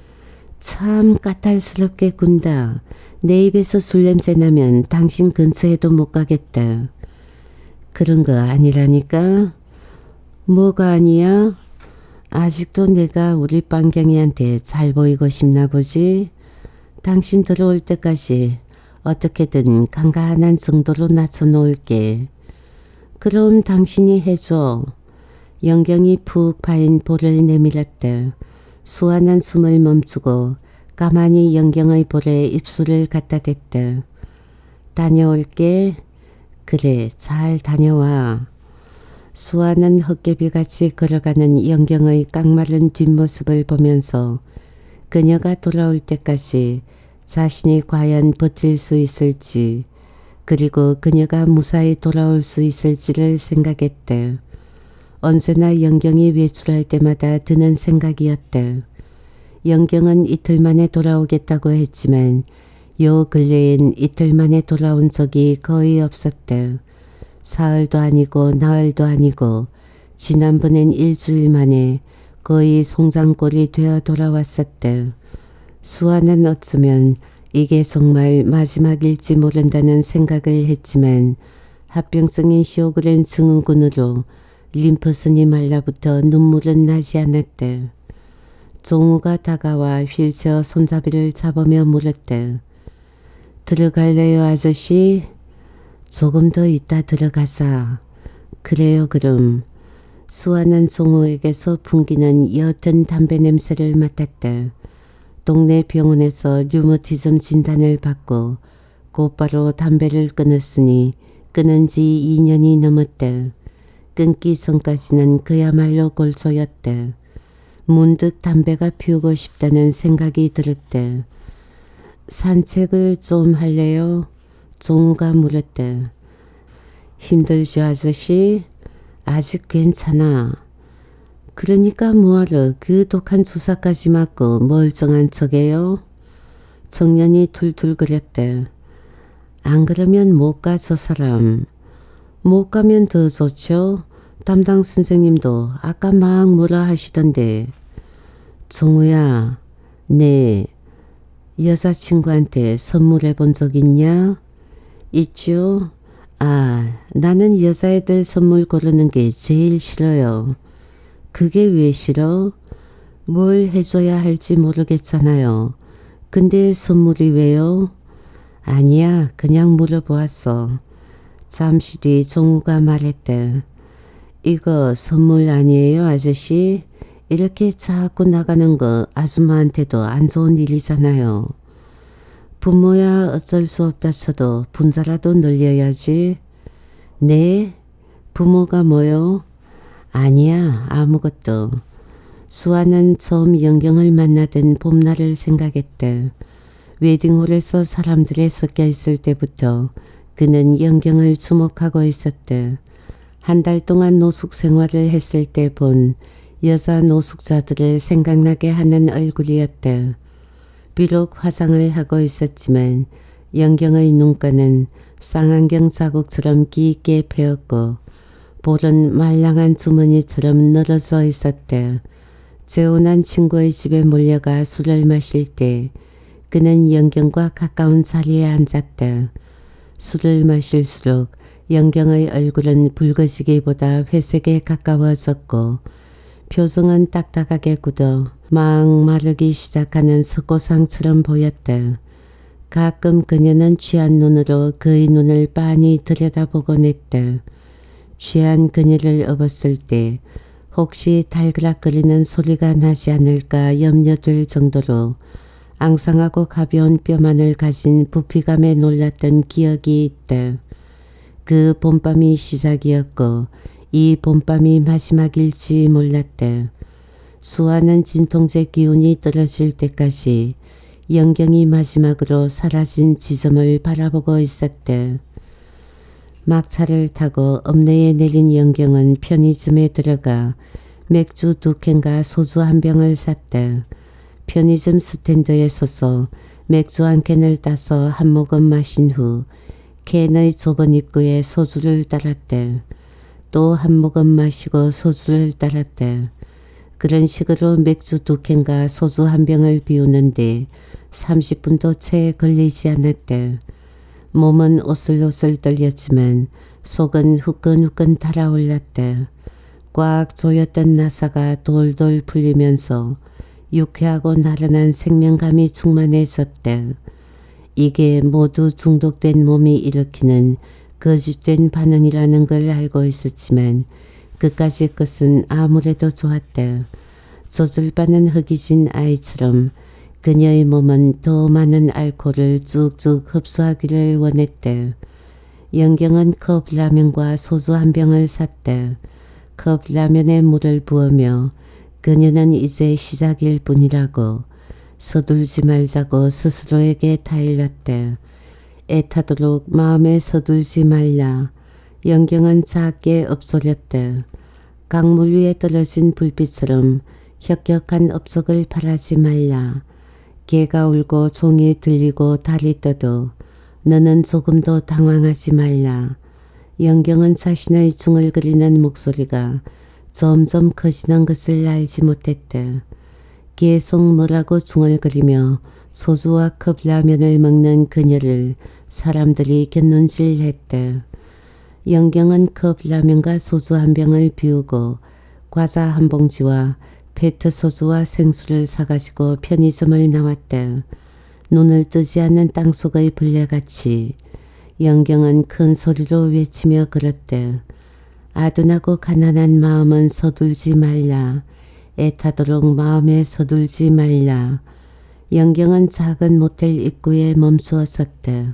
참 까탈스럽게 군다. 내 입에서 술 냄새 나면 당신 근처에도 못 가겠다. 그런 거 아니라니까. 뭐가 아니야? 아직도 내가 우리 빵경이한테 잘 보이고 싶나 보지? 당신 들어올 때까지 어떻게든 간간한 정도로 낮춰놓을게. 그럼 당신이 해줘. 영경이 푹 파인 볼을 내밀었대. 수완한 숨을 멈추고 가만히 영경의 볼에 입술을 갖다 댔대. 다녀올게. 그래, 잘 다녀와. 수아는 헛개비같이 걸어가는 영경의 깡마른 뒷모습을 보면서 그녀가 돌아올 때까지 자신이 과연 버틸 수 있을지, 그리고 그녀가 무사히 돌아올 수 있을지를 생각했대. 언제나 영경이 외출할 때마다 드는 생각이었대. 영경은 이틀 만에 돌아오겠다고 했지만 요 근래엔 이틀 만에 돌아온 적이 거의 없었대. 사흘도 아니고 나흘도 아니고 지난번엔 일주일 만에 거의 송장골이 되어 돌아왔었대. 수아는 어쩌면 이게 정말 마지막일지 모른다는 생각을 했지만 합병증인 시오그렌 증후군으로 림프선이 말라붙어 눈물은 나지 않았대. 종우가 다가와 휠체어 손잡이를 잡으며 물었대. 들어갈래요 아저씨? 조금 더 있다 들어가자. 그래요 그럼. 수아는 종우에게서 풍기는 옅은 담배 냄새를 맡았대. 동네 병원에서 류머티즘 진단을 받고 곧바로 담배를 끊었으니 끊은 지 2년이 넘었대. 끊기 전까지는 그야말로 골조였대. 문득 담배가 피우고 싶다는 생각이 들었대. 산책을 좀 할래요? 종우가 물었대. 힘들죠 아저씨? 아직 괜찮아. 그러니까 뭐하러 그 독한 주사까지 맞고 멀쩡한 척해요? 청년이 툴툴거렸대. 안 그러면 못 가 저 사람. 못 가면 더 좋죠. 담당 선생님도 아까 막 뭐라 하시던데. 종우야. 네. 여자친구한테 선물해 본 적 있냐? 있죠. 아, 나는 여자애들 선물 고르는 게 제일 싫어요. 그게 왜 싫어? 뭘 해줘야 할지 모르겠잖아요. 근데 선물이 왜요? 아니야, 그냥 물어보았어. 잠시 뒤 종우가 말했대. 이거 선물 아니에요 아저씨? 이렇게 자꾸 나가는 거 아줌마한테도 안 좋은 일이잖아요. 부모야 어쩔 수 없다 쳐도 분자라도 늘려야지. 네? 부모가 뭐요? 아니야 아무것도. 수아는 처음 영경을 만나던 봄날을 생각했대. 웨딩홀에서 사람들이 섞여 있을 때부터 그는 영경을 주목하고 있었대. 한 달 동안 노숙 생활을 했을 때 본 여자 노숙자들을 생각나게 하는 얼굴이었대. 비록 화장을 하고 있었지만 영경의 눈가는 쌍안경 자국처럼 깊게 패였고 볼은 말랑한 주머니처럼 늘어져 있었대. 재혼한 친구의 집에 몰려가 술을 마실 때 그는 영경과 가까운 자리에 앉았대. 술을 마실수록 영경의 얼굴은 붉어지기보다 회색에 가까워졌고 표정은 딱딱하게 굳어 막 마르기 시작하는 석고상처럼 보였대. 가끔 그녀는 취한 눈으로 그의 눈을 빤히 들여다보곤 했대. 취한 그녀를 업었을 때 혹시 달그락거리는 소리가 나지 않을까 염려될 정도로 앙상하고 가벼운 뼈만을 가진 부피감에 놀랐던 기억이 있대. 그 봄밤이 시작이었고 이 봄밤이 마지막일지 몰랐대. 수아는 진통제 기운이 떨어질 때까지 영경이 마지막으로 사라진 지점을 바라보고 있었대. 막차를 타고 읍내에 내린 영경은 편의점에 들어가 맥주 2캔과 소주 1병을 샀대. 편의점 스탠드에 서서 맥주 1캔을 따서 한 모금 마신 후 캔의 좁은 입구에 소주를 따랐대. 또 한 모금 마시고 소주를 따랐대. 그런 식으로 맥주 2캔과 소주 1병을 비우는데 30분도 채 걸리지 않았대. 몸은 오슬오슬 떨렸지만 속은 후끈후끈 달아올랐대. 꽉 조였던 나사가 돌돌 풀리면서 유쾌하고 나른한 생명감이 충만해졌대. 이게 모두 중독된 몸이 일으키는 거짓된 반응이라는 걸 알고 있었지만 그까짓 것은 아무래도 좋았대. 젖을 빠는 허기진 아이처럼 그녀의 몸은 더 많은 알코올을 쭉쭉 흡수하기를 원했대. 영경은 컵라면과 소주 한 병을 샀대. 컵라면에 물을 부으며 그녀는 이제 시작일 뿐이라고 서둘지 말자고 스스로에게 타일렀대. 애타도록 마음에 서둘지 말라. 영경은 작게 엎소렸대. 강물 위에 떨어진 불빛처럼 혁혁한 업석을 바라지 말라. 개가 울고 종이 들리고 달이 떠도 너는 조금도 당황하지 말라. 영경은 자신의 중얼거리는 목소리가 점점 커지는 것을 알지 못했대. 계속 뭐라고 중얼거리며 소주와 컵라면을 먹는 그녀를 사람들이 곁눈질했대. 영경은 컵라면과 소주 한 병을 비우고 과자 한 봉지와 페트 소주와 생수를 사가지고 편의점을 나왔대. 눈을 뜨지 않는 땅속의 벌레같이 영경은 큰 소리로 외치며 걸었대. 아둔하고 가난한 마음은 서둘지 말라. 애타도록 마음에 서둘지 말라. 영경은 작은 모텔 입구에 멈추어 섰대.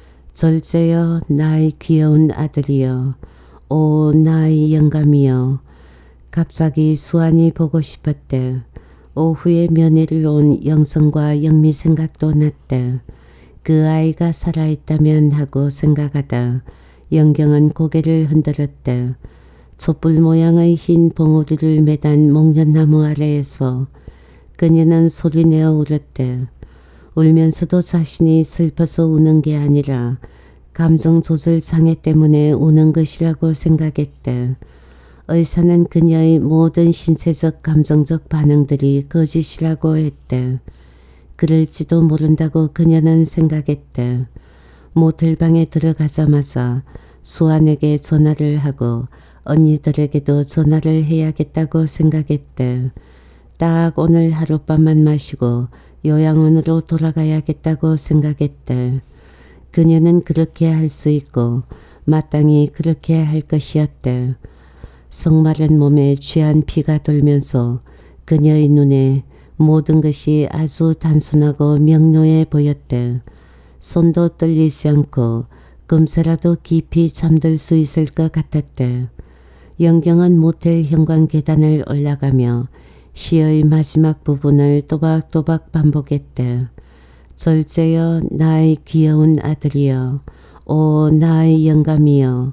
절제여 나의 귀여운 아들이여. 오 나의 영감이여. 갑자기 수완이 보고 싶었대. 오후에 면회를 온 영성과 영미 생각도 났대. 그 아이가 살아있다면 하고 생각하다 영경은 고개를 흔들었대. 촛불 모양의 흰 봉우리를 매단 목련나무 아래에서 그녀는 소리내어 울었대. 울면서도 자신이 슬퍼서 우는 게 아니라 감정 조절 장애 때문에 우는 것이라고 생각했대. 의사는 그녀의 모든 신체적 감정적 반응들이 거짓이라고 했대. 그럴지도 모른다고 그녀는 생각했대. 모텔방에 들어가자마자 수완에게 전화를 하고 언니들에게도 전화를 해야겠다고 생각했대. 딱 오늘 하룻밤만 마시고 요양원으로 돌아가야겠다고 생각했대. 그녀는 그렇게 할 수 있고 마땅히 그렇게 할 것이었대. 성마른 몸에 취한 피가 돌면서 그녀의 눈에 모든 것이 아주 단순하고 명료해 보였대. 손도 떨리지 않고 금세라도 깊이 잠들 수 있을 것 같았대. 영경은 모텔 현관 계단을 올라가며 시의 마지막 부분을 또박또박 반복했대. 절제여 나의 귀여운 아들이여. 오 나의 영감이여.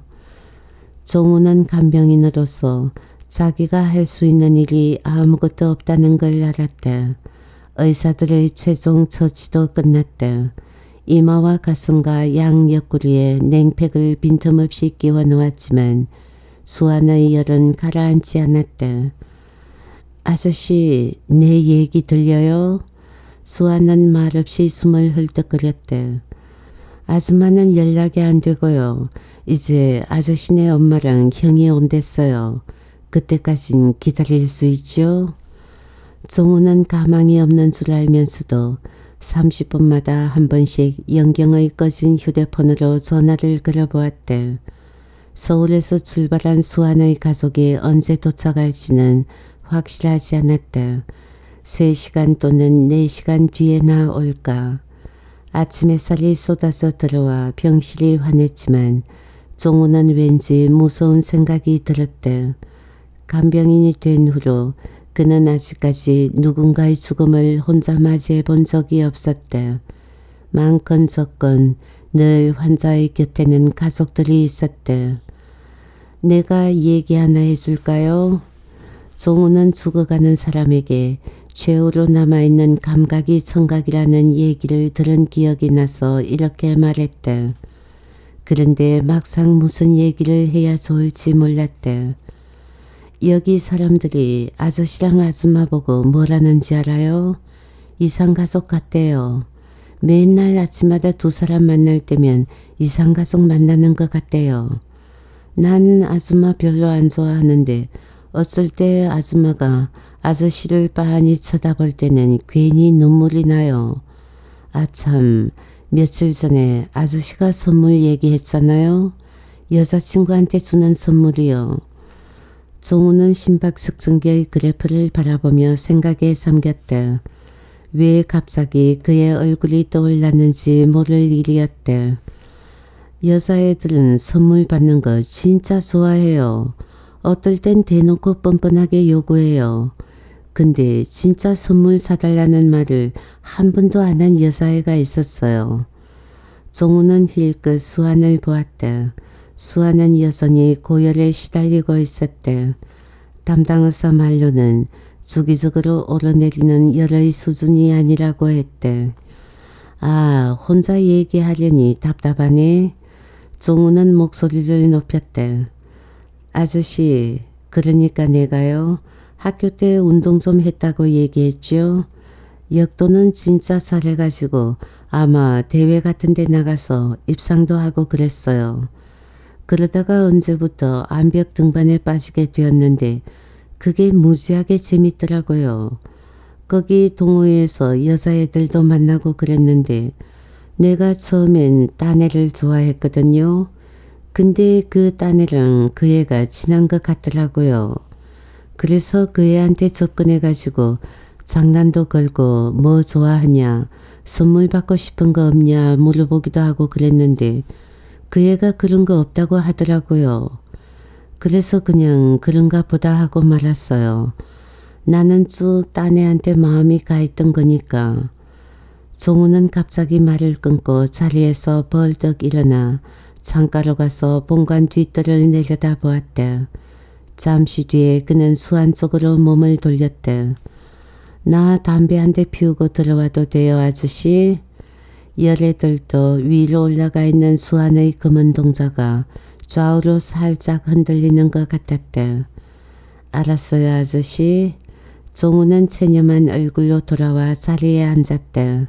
종우는 간병인으로서 자기가 할 수 있는 일이 아무것도 없다는 걸 알았대. 의사들의 최종 처치도 끝났대. 이마와 가슴과 양 옆구리에 냉팩을 빈틈없이 끼워 놓았지만 수완의 열은 가라앉지 않았대. 아저씨 내 얘기 들려요? 수완은 말없이 숨을 헐떡거렸대. 아줌마는 연락이 안 되고요. 이제 아저씨네 엄마랑 형이 온댔어요. 그때까진 기다릴 수 있죠? 종우는 가망이 없는 줄 알면서도 30분마다 한 번씩 영경의 꺼진 휴대폰으로 전화를 걸어보았대. 서울에서 출발한 수완의 가족이 언제 도착할지는 확실하지 않았대. 3시간 또는 4시간 뒤에나 올까. 아침 햇살이 쏟아져 들어와 병실이 환했지만 종우는 왠지 무서운 생각이 들었대. 간병인이 된 후로 그는 아직까지 누군가의 죽음을 혼자 맞이해 본 적이 없었대. 많건 적건 늘 환자의 곁에는 가족들이 있었대. 내가 얘기 하나 해줄까요? 종우는 죽어가는 사람에게 최후로 남아있는 감각이 청각이라는 얘기를 들은 기억이 나서 이렇게 말했대. 그런데 막상 무슨 얘기를 해야 좋을지 몰랐대. 여기 사람들이 아저씨랑 아줌마 보고 뭐라는지 알아요? 이상가족 같대요. 맨날 아침마다 두 사람 만날 때면 이상가족 만나는 것 같대요. 난 아줌마 별로 안 좋아하는데 어쩔 때 아줌마가 아저씨를 빤히 쳐다볼 때는 괜히 눈물이 나요. 아참 며칠 전에 아저씨가 선물 얘기했잖아요. 여자친구한테 주는 선물이요. 종우는 심박측정기의 그래프를 바라보며 생각에 잠겼대. 왜 갑자기 그의 얼굴이 떠올랐는지 모를 일이었대. 여자애들은 선물 받는 거 진짜 좋아해요. 어떨 땐 대놓고 뻔뻔하게 요구해요. 근데 진짜 선물 사달라는 말을 한 번도 안 한 여자애가 있었어요. 종우는 힐끗 수환을 보았대. 수환은 여전히 고열에 시달리고 있었대. 담당 의사 말로는 주기적으로 오르내리는 열의 수준이 아니라고 했대. 아, 혼자 얘기하려니 답답하네. 종우는 목소리를 높였대. 아저씨, 그러니까 내가요. 학교 때 운동 좀 했다고 얘기했죠. 역도는 진짜 잘해가지고 아마 대회 같은 데 나가서 입상도 하고 그랬어요. 그러다가 언제부터 암벽 등반에 빠지게 되었는데 그게 무지하게 재밌더라고요. 거기 동호회에서 여자애들도 만나고 그랬는데 내가 처음엔 딴애를 좋아했거든요. 근데 그 딴애랑 그 애가 친한 것 같더라고요. 그래서 그 애한테 접근해가지고 장난도 걸고 뭐 좋아하냐, 선물 받고 싶은 거 없냐 물어보기도 하고 그랬는데 그 애가 그런 거 없다고 하더라고요. 그래서 그냥 그런가 보다 하고 말았어요. 나는 쭉 딴 애한테 마음이 가 있던 거니까. 종우는 갑자기 말을 끊고 자리에서 벌떡 일어나 창가로 가서 본관 뒷뜰을 내려다보았대. 잠시 뒤에 그는 수환 쪽으로 몸을 돌렸대. 나 담배 한 대 피우고 들어와도 돼요, 아저씨? 열에 들떠 위로 올라가 있는 수환의 검은 동자가 좌우로 살짝 흔들리는 것 같았대. 알았어요, 아저씨. 종우는 체념한 얼굴로 돌아와 자리에 앉았대.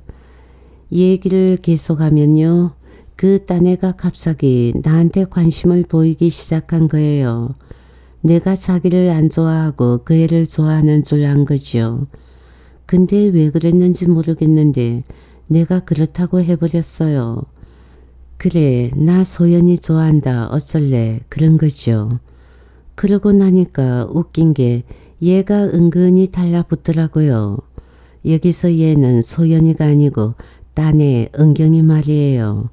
얘기를 계속하면요. 그 딴애가 갑자기 나한테 관심을 보이기 시작한 거예요. 내가 자기를 안 좋아하고 그 애를 좋아하는 줄 안 거죠. 근데 왜 그랬는지 모르겠는데 내가 그렇다고 해버렸어요. 그래, 나 소연이 좋아한다 어쩔래 그런 거죠. 그러고 나니까 웃긴 게 얘가 은근히 달라붙더라고요. 여기서 얘는 소연이가 아니고 딴애 은경이 말이에요.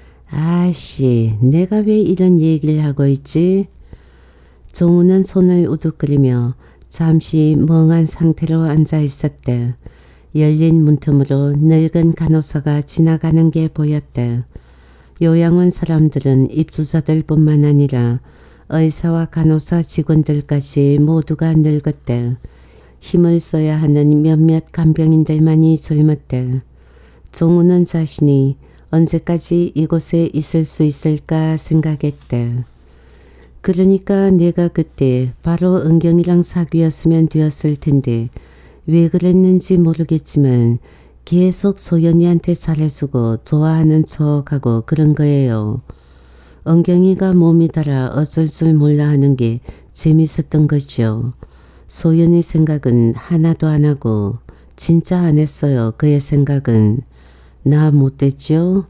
아씨, 내가 왜 이런 얘기를 하고 있지? 종우는 손을 우두거리며 잠시 멍한 상태로 앉아 있었대. 열린 문틈으로 늙은 간호사가 지나가는 게 보였대. 요양원 사람들은 입주자들 뿐만 아니라 의사와 간호사 직원들까지 모두가 늙었대. 힘을 써야 하는 몇몇 간병인들만이 젊었대. 종우는 자신이 언제까지 이곳에 있을 수 있을까 생각했대. 그러니까 내가 그때 바로 은경이랑 사귀었으면 되었을 텐데 왜 그랬는지 모르겠지만 계속 소연이한테 잘해주고 좋아하는 척하고 그런 거예요. 은경이가 몸이 달아 어쩔 줄 몰라 하는 게 재밌었던 거죠. 소연이 생각은 하나도 안 하고 진짜 안 했어요. 그의 생각은. 나 못됐죠?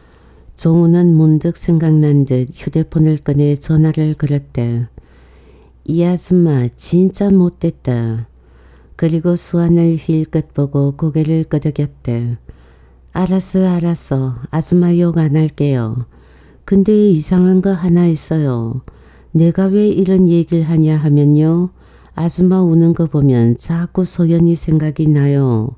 종우는 문득 생각난 듯 휴대폰을 꺼내 전화를 걸었대. 이 아줌마 진짜 못됐다. 그리고 수환을 힐끗 보고 고개를 끄덕였대. 알았어. 아줌마 욕 안 할게요. 근데 이상한 거 하나 있어요. 내가 왜 이런 얘기를 하냐 하면요. 아줌마 우는 거 보면 자꾸 소연이 생각이 나요.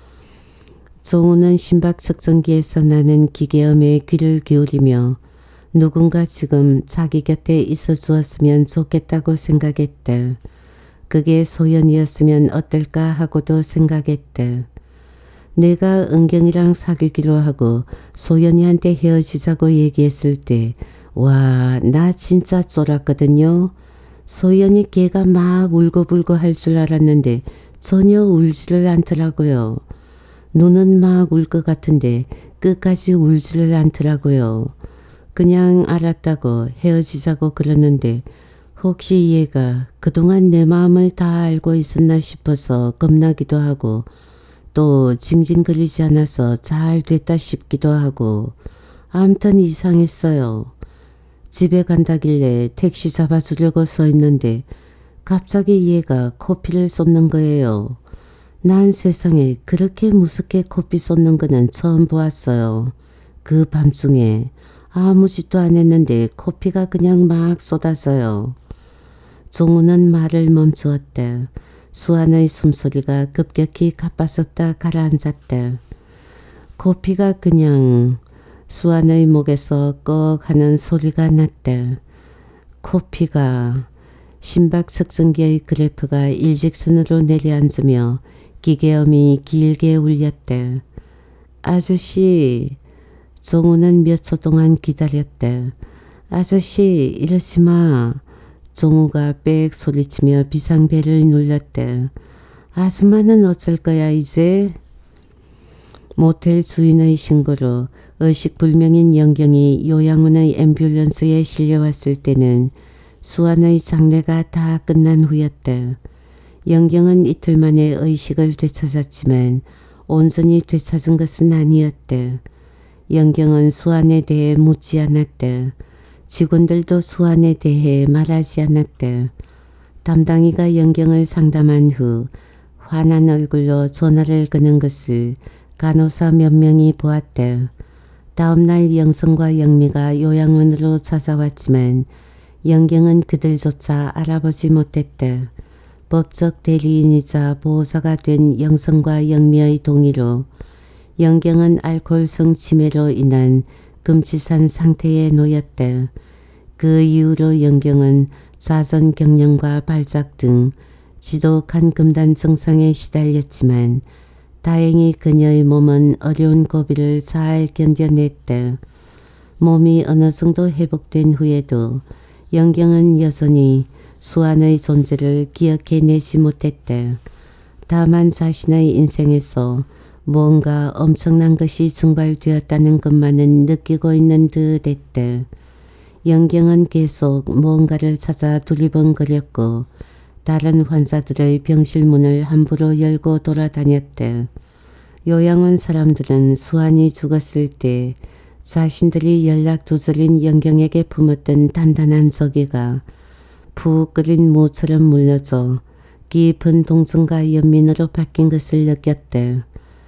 종우는 심박 측정기에서 나는 기계음에 귀를 기울이며 누군가 지금 자기 곁에 있어 주었으면 좋겠다고 생각했대. 그게 소연이었으면 어떨까 하고도 생각했대. 내가 은경이랑 사귀기로 하고 소연이한테 헤어지자고 얘기했을 때 와, 나 진짜 쫄았거든요. 소연이 걔가 막 울고불고 할 줄 알았는데 전혀 울지를 않더라고요. 눈은 막 울 것 같은데 끝까지 울지를 않더라고요. 그냥 알았다고 헤어지자고 그러는데 혹시 얘가 그동안 내 마음을 다 알고 있었나 싶어서 겁나기도 하고 또 징징거리지 않아서 잘 됐다 싶기도 하고 아무튼 이상했어요. 집에 간다길래 택시 잡아주려고 서 있는데 갑자기 얘가 코피를 쏟는 거예요. 난 세상에 그렇게 무섭게 코피 쏟는 거는 처음 보았어요. 그 밤중에 아무 짓도 안 했는데 코피가 그냥 막 쏟아져요. 종우는 말을 멈추었대. 수완의 숨소리가 급격히 가빠졌다 가라앉았대. 코피가 그냥 수완의 목에서 꺽 하는 소리가 났대. 코피가 심박 측정기의 그래프가 일직선으로 내려앉으며 기계음이 길게 울렸대. 아저씨, 종우는 몇 초 동안 기다렸대. 아저씨, 이러지 마. 종우가 빽 소리치며 비상벨을 눌렀대. 아줌마는 어쩔 거야 이제? 모텔 주인의 신고로 의식불명인 영경이 요양원의 앰뷸런스에 실려왔을 때는 수완의 장례가 다 끝난 후였대. 영경은 이틀 만에 의식을 되찾았지만 온전히 되찾은 것은 아니었대. 영경은 수완에 대해 묻지 않았대. 직원들도 수완에 대해 말하지 않았대. 담당이가 영경을 상담한 후 환한 얼굴로 전화를 거는 것을 간호사 몇 명이 보았대. 다음날 영성과 영미가 요양원으로 찾아왔지만 영경은 그들조차 알아보지 못했대. 법적 대리인이자 보호자가 된 영성과 영미의 동의로 영경은 알코올성 치매로 인한 금치산 상태에 놓였대. 그 이후로 영경은 자전경련과 발작 등 지독한 금단 증상에 시달렸지만 다행히 그녀의 몸은 어려운 고비를 잘 견뎌냈대. 몸이 어느 정도 회복된 후에도 영경은 여전히 수완의 존재를 기억해내지 못했대. 다만 자신의 인생에서 뭔가 엄청난 것이 증발되었다는 것만은 느끼고 있는 듯 했대. 영경은 계속 뭔가를 찾아 두리번거렸고 다른 환자들의 병실 문을 함부로 열고 돌아다녔대. 요양원 사람들은 수완이 죽었을 때 자신들이 연락두절인 영경에게 품었던 단단한 저기가 푹 끓인 무처럼 물려져 깊은 동정과 연민으로 바뀐 것을 느꼈대.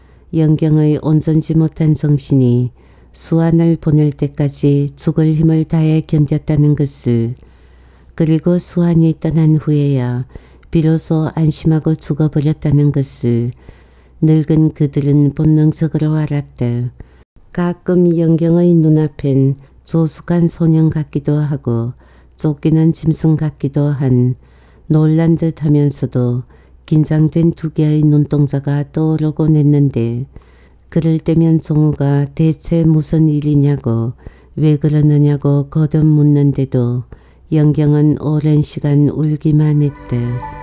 영경의 온전지 못한 정신이 수완을 보낼 때까지 죽을 힘을 다해 견뎠다는 것을, 그리고 수완이 떠난 후에야 비로소 안심하고 죽어버렸다는 것을 늙은 그들은 본능적으로 알았대. 가끔 영경의 눈앞엔 조숙한 소년 같기도 하고 쫓기는 짐승 같기도 한 놀란 듯 하면서도 긴장된 두 개의 눈동자가 떠오르곤 했는데 그럴 때면 종우가 대체 무슨 일이냐고 왜 그러느냐고 거듭 묻는데도 영경은 오랜 시간 울기만 했대.